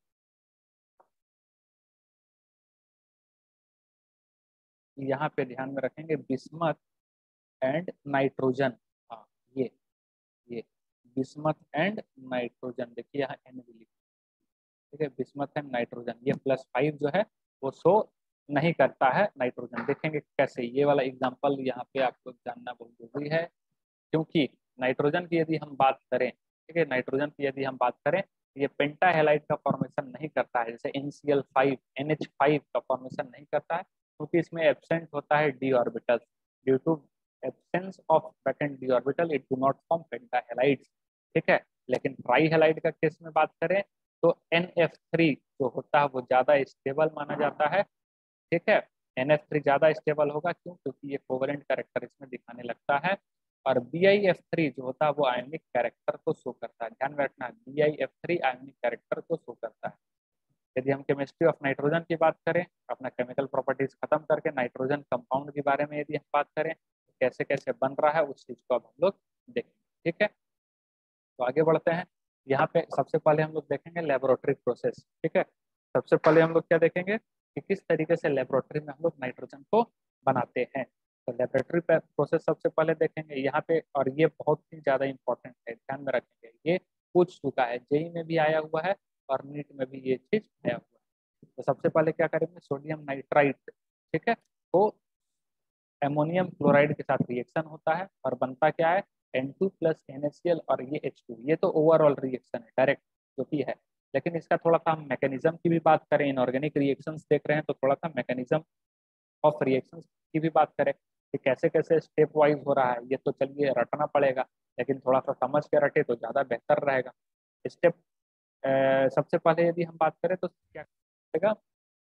यहाँ पे ध्यान में रखेंगे, बिस्मथ एंड नाइट्रोजन। हाँ, ये ये बिस्मथ एंड नाइट्रोजन, देखिए यहाँ एन भी लिखा, ठीक है, बिस्मथ एंड नाइट्रोजन, ये प्लस फाइव जो है वो शो नहीं करता है नाइट्रोजन। देखेंगे कैसे, ये वाला एग्जांपल यहाँ पे आपको जानना बहुत जरूरी है, क्योंकि नाइट्रोजन की यदि हम बात करें, ठीक है, नाइट्रोजन की यदि हम बात करें, ये पेंटाहेलाइड का फॉर्मेशन नहीं करता है, जैसे N C L five, N H five का फॉर्मेशन नहीं करता है, क्योंकि इसमें एब्सेंट होता है D orbital. Due to absence of vacant D orbital it do not form pentahalides, ठीक है। लेकिन ट्राईहेलाइड का केस में बात करें तो एन एफ थ्री जो होता है वो ज्यादा स्टेबल माना जाता है, ठीक है। एन एफ थ्री ज्यादा स्टेबल होगा, क्यों? क्योंकि ये कोवलेंट कैरेक्टर इसमें दिखाने लगता है। और बी आई एफ थ्री जो होता है वो आयनिक कैरेक्टर को शो करता है, ध्यान में रखना, B I F three ionic character को शो करता है। यदि हम केमिस्ट्री ऑफ नाइट्रोजन की बात करें, अपना केमिकल प्रॉपर्टीज खत्म करके नाइट्रोजन कंपाउंड के बारे में यदि हम बात करें, तो कैसे कैसे बन रहा है उस चीज को अब हम लोग देखेंगे, ठीक है। तो आगे बढ़ते हैं। यहाँ पे सबसे पहले हम लोग देखेंगे लेबोरेटरी प्रोसेस, ठीक है। सबसे पहले हम लोग क्या देखेंगे कि किस तरीके से लेबोरेटरी में हम लोग नाइट्रोजन को बनाते हैं। तो लेबोरेटरी प्रोसेस सबसे पहले देखेंगे यहाँ पे, और ये बहुत ही ज्यादा इंपॉर्टेंट है, ध्यान में रखेंगे, ये पूछ चुका है, जेई में भी आया हुआ है और नीट में भी ये चीज आया हुआ है। तो सबसे पहले क्या करेंगे, सोडियम नाइट्राइट, ठीक है, तो एमोनियम क्लोराइड के साथ रिएक्शन होता है और बनता क्या है? N two plus N A C L और ये एच टू। ये तो ओवरऑल रिएक्शन है डायरेक्ट जो कि है, लेकिन इसका थोड़ा सा हम मैकेनिज्म की भी बात करें, इनऑर्गेनिक रिएक्शंस देख रहे हैं तो थोड़ा सा मैकेनिज्म ऑफ रिएक्शंस की भी बात करें कि कैसे कैसे स्टेप वाइज हो रहा है, ये तो चलिए रटना पड़ेगा, लेकिन थोड़ा सा समझ के रटे तो ज़्यादा बेहतर रहेगा। स्टेप सबसे पहले यदि हम बात करें तो क्या करेगा,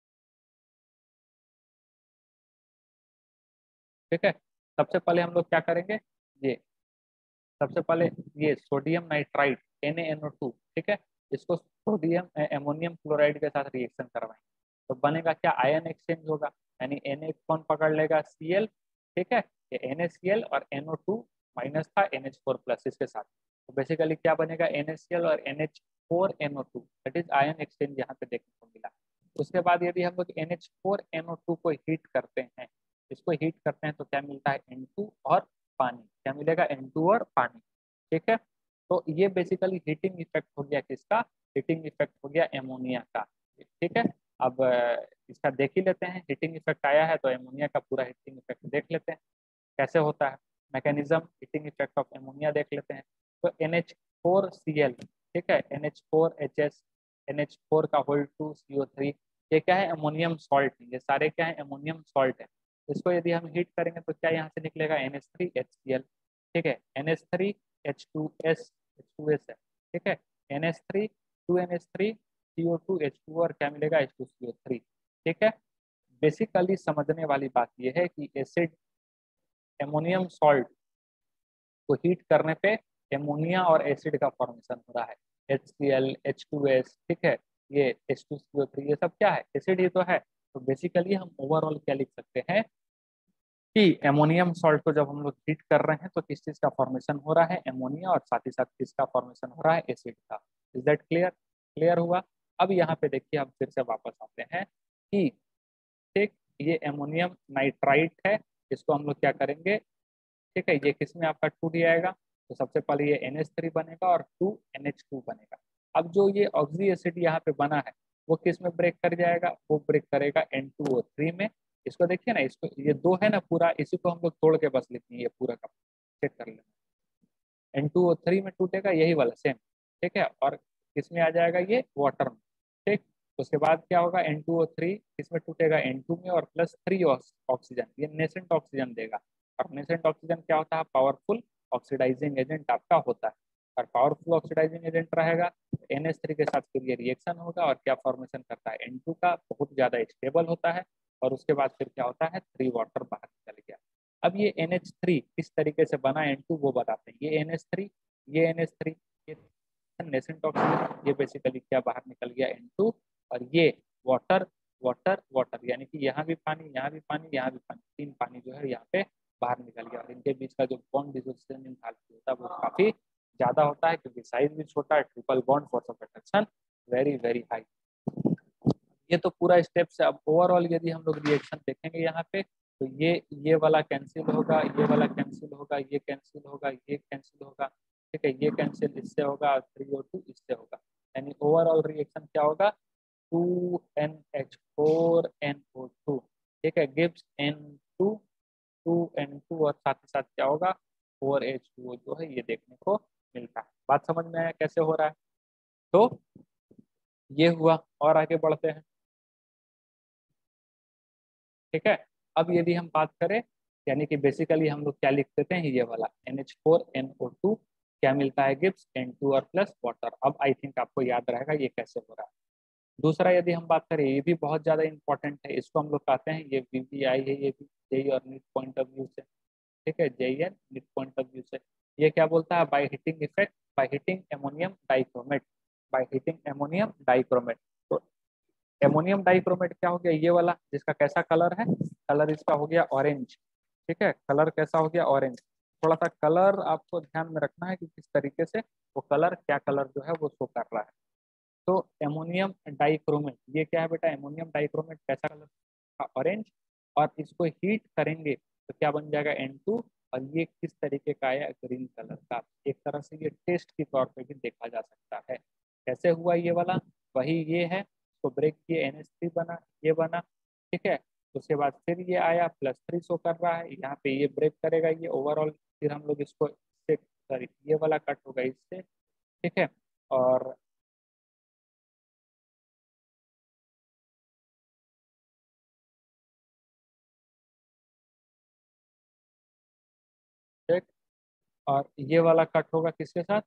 ठीक है, सबसे पहले हम लोग क्या करेंगे, ये सबसे पहले ये sodium nitrite N A N O two, ठीक है, इसको सोडियम एमोनियम क्लोराइड के साथ रिएक्शन करवाएंगे तो बनेगा क्या? आयन एक्सचेंज होगा, यानी Na कौन पकड़ लेगा? Cl, ठीक है, ये NaCl और एन ओ टू माइनस था एन एच फोर प्लस इसके साथ, तो बेसिकली क्या बनेगा? NaCl और N H four N O two, that is ion exchange यहाँ पे देखने को मिला। उसके बाद यदि हम लोग N H four N O two को हीट करते हैं, इसको हीट करते हैं तो क्या मिलता है? एन टू और पानी, क्या मिलेगा? एन टू और पानी, ठीक है। तो ये बेसिकली हीटिंग इफेक्ट हो गया किसका? हीटिंग इफेक्ट हो गया एमोनिया का, ठीक है। अब अ, इसका देख ही लेते हैं, हीटिंग इफेक्ट आया है तो एमोनिया का पूरा हीटिंग इफेक्ट देख लेते हैं कैसे होता है। Mechanism heating effect of ammonia देख लेते हैं। तो N H four C L, ठीक है, N H four H S, N H four का whole two C O three, ये क्या है, अमोनियम सॉल्ट है, ये सारे क्या है, अमोनियम सॉल्ट है। इसको यदि हम हीट करेंगे तो क्या यहाँ से निकलेगा, N H three H C L, ठीक है, N H three H two S, H two S है, ठीक है, N H three two N H three C O two H two, और क्या मिलेगा, H two C O three, ठीक है। बेसिकली समझने वाली बात यह है कि एसिड एमोनियम सॉल्ट को हीट करने पे एमोनिया और एसिड का फॉर्मेशन हो रहा है, H C L, H two S, ठीक है, ये H two C O three, ये सब क्या है, एसिड ही तो है। तो बेसिकली हम ओवरऑल क्या लिख सकते हैं कि एमोनियम सॉल्ट को जब हम लोग हीट कर रहे हैं तो किस चीज का फॉर्मेशन हो रहा है, एमोनिया, और साथ ही साथ किसका फॉर्मेशन हो रहा है, एसिड का। Is that clear? क्लियर हुआ। अब यहाँ पे देखिए, हम फिर से वापस आते हैं कि ठीक, ये एमोनियम नाइट्राइट है, इसको हम लोग क्या करेंगे, ठीक है, ये किस में आपका टू डी आएगा, तो सबसे पहले ये एन एच थ्री बनेगा और टू एन एच टू बनेगा। अब जो ये ऑक्सी एसिड यहाँ पे बना है वो किस में ब्रेक कर जाएगा, वो ब्रेक करेगा एन टू ओ थ्री में। इसको देखिए ना, इसको ये दो है ना पूरा, इसी को हम लोग तोड़ के बस लिखते हैं, ये पूरा का चेक कर लेना, एन टू ओ थ्री में टूटेगा यही वाला सेम, ठीक है, और किस में आ जाएगा, ये वाटर में, ठीक। उसके बाद क्या होगा, एन टू ओ थ्री किस में टूटेगा, एन टू में, और प्लस थ्री ऑक्सीजन, ये नेसेंट ऑक्सीजन देगा। और नेसेंट ऑक्सीजन क्या होता है, पावरफुल ऑक्सीडाइजिंग एजेंट आपका होता है। और पावरफुल ऑक्सीडाइजिंग एजेंट रहेगा तो एन एच थ्री के साथ फिर ये रिएक्शन होगा और क्या फॉर्मेशन करता है, एन टू का बहुत ज्यादा स्टेबल होता है, और उसके बाद फिर क्या होता है, थ्री वाटर बाहर निकल गया। अब ये एन एच थ्री किस तरीके से बना एन टू वो बताते हैं, ये एन एच थ्री, ये एन एच थ्री, ये नेसेंट ऑक्सीजन, ये बेसिकली क्या बाहर निकल गया, एन टू, और ये वाटर, वाटर, वाटर, यानी कि यहाँ भी पानी, यहाँ भी पानी, यहाँ भी पानी, तीन पानी जो है यहाँ पे बाहर निकल गया। और इनके बीच का जो बॉन्ड डिसोसिएशन एंथैल्पी होता है वो काफी ज्यादा होता है, क्योंकि साइज भी छोटा है, triple bond, force of attraction very very high. ये तो पूरा स्टेप से। अब ओवरऑल यदि हम लोग रिएक्शन देखेंगे यहाँ पे, तो ये ये वाला कैंसिल होगा, ये वाला कैंसिल होगा, ये कैंसिल होगा, ये कैंसिल होगा, ठीक है, ये कैंसिल इससे होगा, और थ्री ओ टू इससे होगा, यानी ओवरऑल रिएक्शन क्या होगा, two N H four N O two, ठीक है, gives N two, two N two, और साथ ही साथ क्या होगा, फोर एच टू ओ जो है ये देखने को मिलता है। बात समझ में आया कैसे हो रहा है? तो ये हुआ, और आगे बढ़ते हैं, ठीक है। अब यदि हम बात करें, यानी कि बेसिकली हम लोग क्या लिख देते हैं, ये वाला N H four N O two क्या मिलता है, गिव्स एन टू और प्लस वाटर। अब आई थिंक आपको याद रहेगा ये कैसे हो रहा है। दूसरा यदि हम बात करें, ये भी बहुत ज्यादा इंपॉर्टेंट है, इसको हम लोग कहते हैं, ये वी वी आई है, ये भी जेई और नीट पॉइंट ऑफ व्यू से, ठीक है, JEE and NEET point of view से, ये क्या बोलता है, by heating effect, by heating ammonium dichromate, by heating ammonium dichromate. तो एमोनियम डाइक्रोमेट क्या हो गया, ये वाला जिसका कैसा कलर है, कलर इसका हो गया ऑरेंज, ठीक है, कलर कैसा हो गया, ऑरेंज। थोड़ा सा कलर आपको ध्यान में रखना है कि किस तरीके से वो कलर, क्या कलर जो है वो शो कर रहा है। तो एमोनियम डाइक्रोमेट, ये क्या है बेटा, एमोनियम डाइक्रोमेट कैसा कलर, ऑरेंज, और इसको हीट करेंगे तो क्या बन जाएगा, एन टू, और ये किस तरीके का आया, ग्रीन कलर का। एक तरह से ये टेस्ट के तौर पे भी देखा जा सकता है। कैसे हुआ ये वाला, वही ये है, तो ब्रेक किए एन एच थ्री बना, ये बना, ठीक है, उसके बाद फिर ये आया प्लस थ्री शो कर रहा है, यहाँ पे ये ब्रेक करेगा ये ओवरऑल, फिर हम लोग इसको इससे, सॉरी ये वाला कट होगा इससे, ठीक है, और ठीक, और ये वाला कट होगा किसके साथ,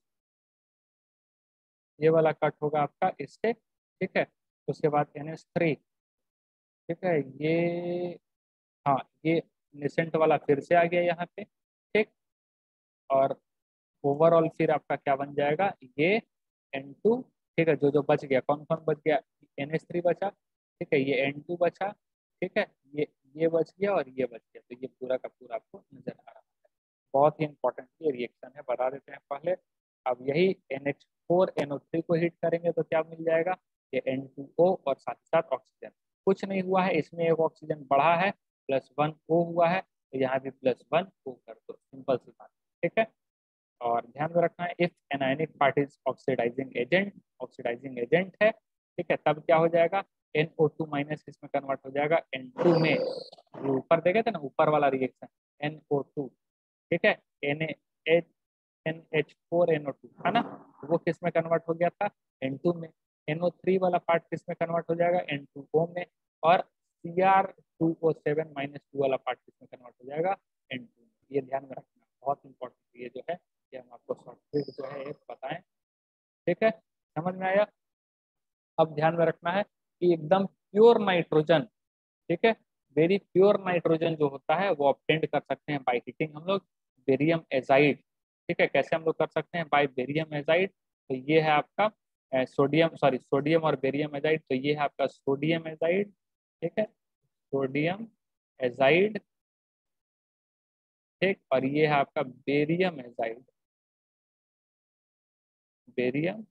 ये वाला कट होगा आपका इससे, ठीक है, उसके बाद एन एच थ्री, ठीक है, ये, हाँ, ये निसेंट वाला फिर से आ गया यहाँ पे, ठीक, और ओवरऑल फिर आपका क्या बन जाएगा, ये एन टू, ठीक है, जो जो बच गया, कौन कौन बच गया, एन एच थ्री बचा, ठीक है, ये एन टू बचा, ठीक है, ये ये बच गया और ये बच गया, तो ये पूरा का पूरा आपको नजर आ रहा है। बहुत ही इंपॉर्टेंट ये रिएक्शन है, बता देते हैं पहले। अब यही N H four N O three को हीट करेंगे तो क्या मिल जाएगा, ये एन टू ओ और साथ ही साथ ऑक्सीजन। कुछ नहीं हुआ है इसमें, एक ऑक्सीजन बढ़ा है, प्लस वन ओ हुआ है, तो यहाँ भी प्लस वन ओ कर दो, सिंपल सी बात, ठीक है। और ध्यान में रखना है, if anionic part is oxidising agent, oxidising agent है, ठीक है, तब क्या हो जाएगा, एन ओ टू माइनस किस में कन्वर्ट हो जाएगा, एन टू में। ये ऊपर देखे थे ना, ऊपर वाला रिएक्शन एन ओ टू, ठीक है, N H N H four N O two है ना, वो किस में कन्वर्ट हो गया था, एन टू में। एन ओ थ्री वाला पार्ट किस में कन्वर्ट हो जाएगा, एन टू ओ में। और C R two O seven minus two वाला पार्ट किस में कन्वर्ट हो जाएगा, एन टू में। ये ध्यान में रखना, बहुत इंपॉर्टेंट ये जो है, ये हम आपको शॉर्ट ट्रिक जो है एक बताएं, ठीक है, समझ में आया। अब ध्यान में रखना है कि एकदम प्योर नाइट्रोजन, ठीक है, वेरी प्योर नाइट्रोजन जो होता है वो ऑब्टेंड कर सकते हैं बाय हीटिंग हम लोग बेरियम एजाइड, ठीक है। कैसे हम लोग कर सकते हैं, बाय बेरियम एजाइड। तो ये है आपका सोडियम, सॉरी सोडियम और बेरियम एजाइड, तो ये है आपका सोडियम एजाइड, ठीक है, सोडियम एजाइड, ठीक, और ये है आपका बेरियम एजाइड, बेरियम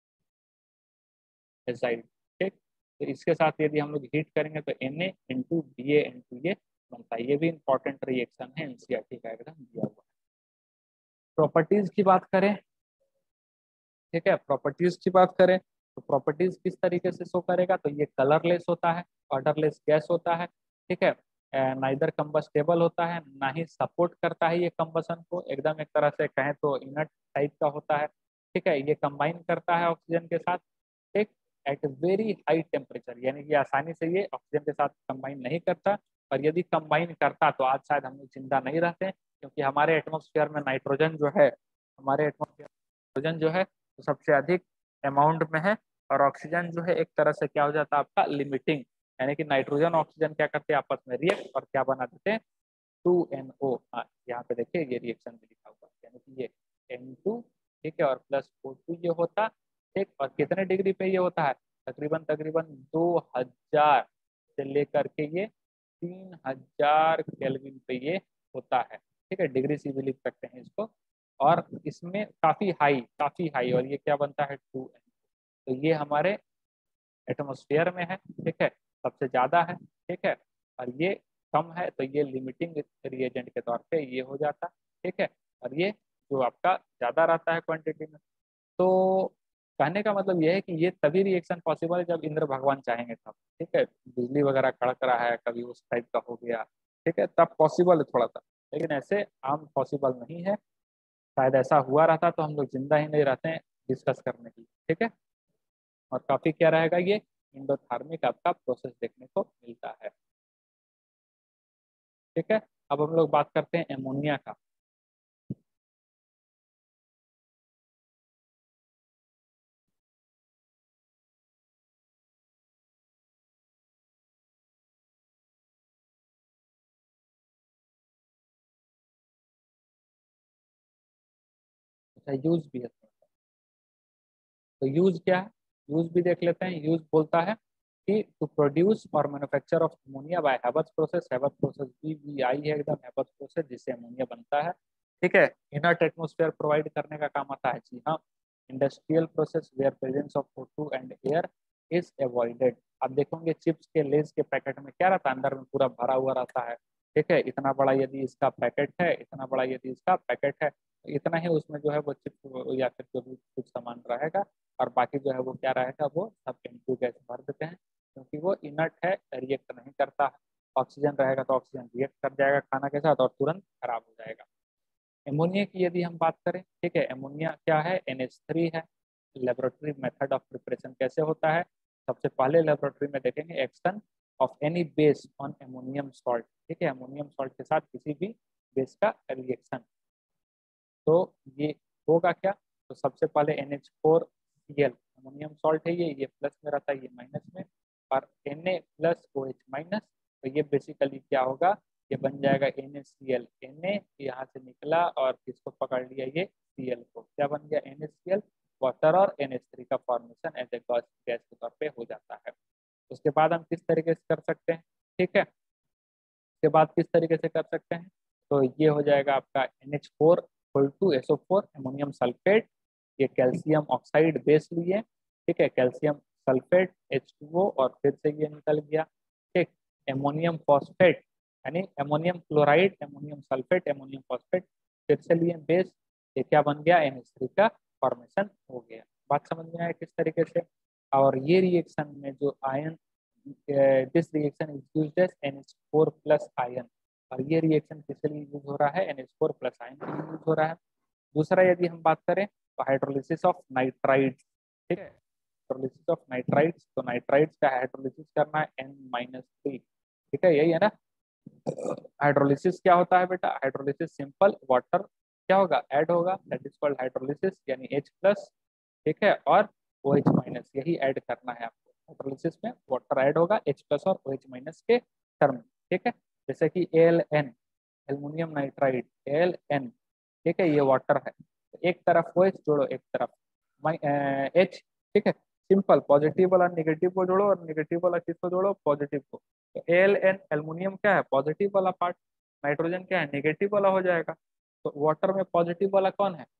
एजाइड, ठीक। तो इसके साथ यदि हम लोग हीट करेंगे तो N A into B A into ये बनता है। ये भी इंपॉर्टेंट रिएक्शन है, एनसीईआरटी का एकदम दिया हुआ है। प्रॉपर्टीज की बात करें, ठीक है, प्रॉपर्टीज की बात करें तो प्रॉपर्टीज किस तरीके से शो करेगा, तो ये कलरलेस होता है, ऑर्डरलेस गैस होता है, ठीक है, नाइदर कंबस्टेबल होता है, ना ही सपोर्ट करता है ये कंबसन को, एकदम एक तरह से कहें तो इनर्ट टाइप का होता है, ठीक है। ये कंबाइन करता है ऑक्सीजन के साथ, ठीक, एट वेरी हाई टेम्परेचर, यानी कि आसानी से ये ऑक्सीजन के साथ कंबाइन नहीं करता। और यदि कंबाइन करता तो आज शायद हम लोग जिंदा नहीं रहते, क्योंकि हमारे एटमॉस्फेयर में नाइट्रोजन जो है, हमारे एटमॉस्फेयर नाइट्रोजन जो है तो सबसे अधिक अमाउंट में है, और ऑक्सीजन जो है एक तरह से क्या हो जाता है आपका लिमिटिंग, यानी कि नाइट्रोजन ऑक्सीजन क्या करते हैं आपस में रिएक्ट और क्या बना देते हैं, टू एन ओ। हाँ, यहाँ पे देखिए ये रिएक्शन भी लिखा हुआ है, यानी कि ये एन टू, ठीक है, और प्लस ओ टू ये होता, ठीक, और कितने डिग्री पे ये होता है, तकरीबन तकरीबन दो हजार से लेकर के ये तीन हजार केल्विन पे ये होता है, ठीक है, डिग्री सी भी लिख सकते हैं इसको। और इसमें काफी हाई, काफी हाई, और ये क्या बनता है, टू एन। तो ये हमारे एटमोस्फेयर में है, ठीक है, सबसे ज्यादा है, ठीक है, और ये कम है, तो ये लिमिटिंग रिएजेंट के तौर पे ये हो जाता, ठीक है। और ये जो आपका ज्यादा रहता है क्वांटिटी में, तो कहने का मतलब ये है कि ये तभी रिएक्शन पॉसिबल है जब इंद्र भगवान चाहेंगे तब, ठीक है, बिजली वगैरह कड़क रहा है कभी उस टाइप का हो गया, ठीक है, तब पॉसिबल है थोड़ा सा, लेकिन ऐसे आम पॉसिबल नहीं है। शायद ऐसा हुआ रहता तो हम लोग जिंदा ही नहीं रहते हैं डिस्कस करने की, ठीक है। और काफी क्या रहेगा, ये इंडोथर्मिक आपका प्रोसेस देखने को मिलता है, ठीक है। अब हम लोग बात करते हैं एमोनिया का। अच्छा, यूज भी है, तो यूज क्या है, यूज भी देख लेते हैं। यूज बोलता है कि टू प्रोड्यूस और manufacture of ammonia by Haber's process, Haber's process भी वी आई है एकदम, हैबर्स प्रोसेस जिससे अमोनिया बनता है, ठीक है। इनर्ट एटमोस्फेयर प्रोवाइड करने का काम आता है, जी हाँ। Industrial process where presence of O two and air is avoided. आप देखोगे चिप्स के लेस के पैकेट में क्या रहता है, अंदर में पूरा भरा हुआ रहता है, ठीक है, इतना बड़ा यदि इसका पैकेट है, इतना बड़ा यदि इसका पैकेट है, इतना ही उसमें जो है वो चिप्स या फिर जो भी कुछ सामान रहेगा, और बाकी जो है वो क्या रहेगा, वो सब एन टू गैस भर देते हैं, क्योंकि वो इनर्ट है, रिएक्ट नहीं करता। ऑक्सीजन रहेगा तो ऑक्सीजन रिएक्ट कर जाएगा खाना के साथ और तुरंत खराब हो जाएगा। एमोनिया की यदि हम बात करें, ठीक है, एमोनिया क्या है, एन एच थ्री है। लेबोरेटरी मेथड ऑफ प्रिपरेशन कैसे होता है, सबसे पहले लेबोरेटरी में देखेंगे action of any base on ammonium salt, ठीक है, एमोनियम सॉल्ट के साथ किसी भी बेस का रिएक्शन। तो ये होगा क्या, तो सबसे पहले N H four C L, ammonium salt है ये ये प्लस में रहता है, ये माइनस में, और N A plus O H minus, तो ये बेसिकली क्या होगा, ये बन जाएगा N A C L, N A यहाँ से निकला और किसको पकड़ लिया, ये सी एल को, क्या बन गया, N A C L, water और एन एच थ्री का फॉर्मेशन एज ए गैस के तौर पे हो जाता है। उसके बाद हम किस तरीके से कर सकते हैं, ठीक है, उसके बाद किस तरीके से कर सकते हैं, तो ये हो जाएगा आपका N H four equal to S O four ammonium sulphate, ये कैल्शियम ऑक्साइड बेस लिए, ठीक है, calcium sulphate H two O, और फिर से ये निकल गया, ठीक, एमोनियम फॉस्फेट, यानी ammonium chloride, ammonium sulphate, ammonium phosphate, फिर से लिए बेस, ये क्या बन गया, एन एच थ्री का फॉर्मेशन हो गया। बात समझ में आया किस तरीके से। और ये रिएक्शन में जो ion this reaction is used as N H four plus ion, और ये रिएक्शन किसके लिए यूज हो रहा है, N H four plus ion के लिए यूज हो रहा है। दूसरा यदि हम बात करें तो हाइड्रोलिसिस ऑफ नाइट्राइड्स, ठीक है, हाइड्रोलिसिस ऑफ नाइट्राइड्स, तो नाइट्राइड्स का हाइड्रोलिसिस करना है एन माइनस थ्री, ठीक है, यही है ना। हाइड्रोलिसिस क्या होता है बेटा, हाइड्रोलिसिस सिंपल वाटर क्या होगा, ऐड होगा, दैट इज कॉल्ड हाइड्रोलिसिस, यानी H प्लस, ठीक है, और OH माइनस, यही ऐड करना है आपको। हाइड्रोलिसिस में वाटर ऐड होगा H प्लस और OH माइनस के टर्म, ठीक है। जैसे कि L N, aluminium nitride, L N, ठीक है, ये वाटर है, तो एक तरफ OH जोड़ो, एक तरफ H, ठीक है, सिंपल, पॉजिटिव वाला निगेटिव को जोड़ो और निगेटिव वाला किसको जोड़ो, पॉजिटिव को। तो एल एन एल्युमिनियम क्या है, पॉजिटिव वाला पार्ट, नाइट्रोजन क्या है, नेगेटिव वाला हो जाएगा। तो वाटर में पॉजिटिव वाला कौन है,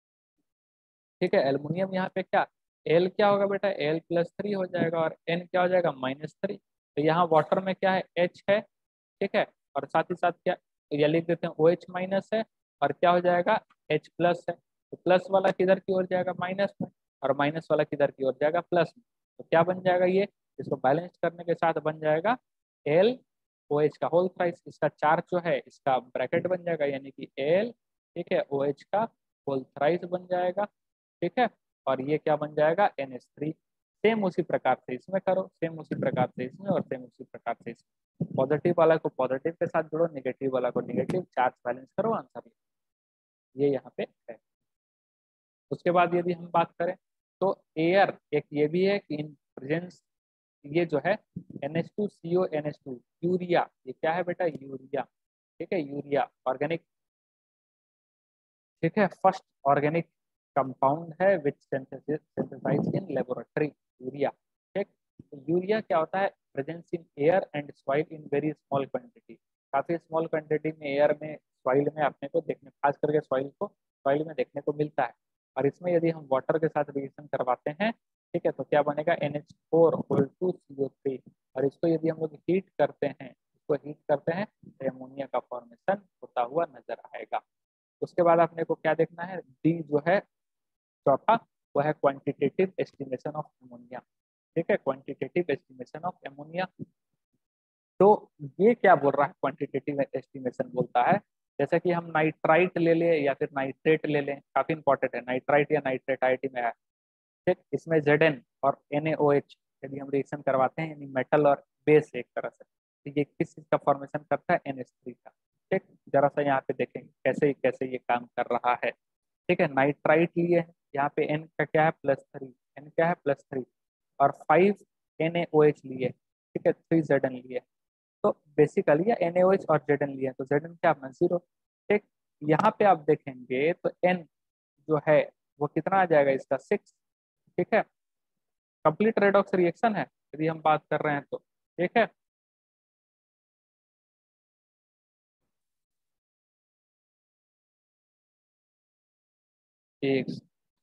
ठीक है, एल्युमिनियम। यहाँ पे क्या, एल क्या होगा बेटा, एल प्लस थ्री हो जाएगा, और एन क्या हो जाएगा, माइनस थ्री। तो यहाँ वाटर में क्या है, एच है, ठीक है, और साथ ही साथ क्या, ये लिख देते हैं ओ एच माइनस है, और क्या हो जाएगा, एच प्लस है। तो प्लस वाला किधर की ओर जाएगा, माइनस में, और माइनस वाला किधर की ओर जाएगा, प्लस में। तो क्या बन जाएगा ये, इसको बैलेंस करने के साथ बन जाएगा एल ओ एच का होल थ्राइस, इसका चार्ज जो है इसका ब्रैकेट बन जाएगा, यानी कि एल, ठीक है, ओ एच का होल थ्राइस बन जाएगा, ठीक है, और ये क्या बन जाएगा, एन एच थ्री। सेम उसी प्रकार से इसमें करो, सेम उसी प्रकार से इसमें, और सेम उसी प्रकार से इसमें। पॉजिटिव वाला को पॉजिटिव के साथ जोड़ो, नेगेटिव वाला को नेगेटिव, चार्ज बैलेंस करो, आंसर ये यहाँ पे है। उसके बाद यदि हम बात करें तो एयर एक ये भी है कि इन प्रेजेंस, ये जो है N H two C O N H two, urea, ये क्या है बेटा, यूरिया, ठीक है, यूरिया ऑर्गेनिक, ठीक है, फर्स्ट ऑर्गेनिक कंपाउंड है which synthesise in laboratory, urea, ठीक। तो यूरिया क्या होता है, presence in air and soil in very small quantity, काफी स्मॉल क्वांटिटी में एयर में, सॉइल में अपने को देखने, खास करके सॉइल को, सॉइल में देखने को मिलता है। और इसमें यदि हम वाटर के साथ रिएक्शन करवाते हैं, ठीक है, तो क्या बनेगा, N H four whole two C O three, और इसको यदि हम लोग हीट करते हैं, इसको हीट करते हैं तो अमोनिया का फॉर्मेशन होता हुआ नजर आएगा। उसके बाद अपने को क्या देखना है, डी जो है चौथा, वो है क्वांटिटेटिव एस्टिमेशन ऑफ अमोनिया, ठीक है, क्वांटिटेटिव एस्टिमेशन ऑफ अमोनिया। तो ये क्या बोल रहा है, क्वांटिटेटिव एस्टिमेशन बोलता है, जैसे कि हम नाइट्राइट ले लें या फिर नाइट्रेट ले लें, काफी इंपॉर्टेंट है, नाइट्राइट या नाइट्रेट आई आई टी में है, ठीक, इसमें जेड एन और एन ए ओ एच यदि हम रिएक्शन करवाते हैं, यानी मेटल और बेस एक तरह से, तो ये किस चीज का फॉर्मेशन करता है, एन एच थ्री का, ठीक। जरा सा यहाँ पे देखेंगे कैसे कैसे ये काम कर रहा है, ठीक है, नाइट्राइट लिए है, यहाँ पे एन का क्या है, प्लस थ्री, एन क्या है, प्लस थ्री, और five N A O H लिए, ठीक है, थ्री जेड एन लिए, तो basically N A O H और जेड एन लिए, तो जेड एन क्या अपना जीरो, ठीक। यहाँ पे आप देखेंगे तो एन जो है वो कितना आ जाएगा, इसका सिक्स, ठीक है, कंप्लीट रेडॉक्स रिएक्शन है यदि हम बात कर रहे हैं तो, ठीक है। एक,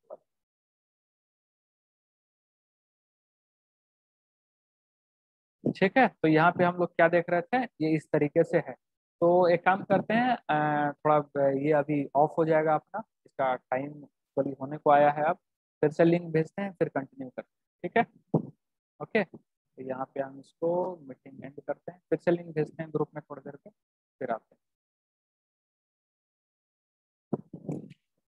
ठीक है, तो यहाँ पे हम लोग क्या देख रहे थे, ये इस तरीके से है। तो एक काम करते हैं, अ, थोड़ा ब- ये अभी ऑफ हो जाएगा अपना, इसका टाइम करीब होने को आया है, अब फिर से लिंक भेजते हैं, फिर कंटिन्यू करते हैं, ठीक है, ओके। तो यहाँ पे हम इसको मीटिंग एंड करते हैं, फिर से लिंक भेजते हैं ग्रुप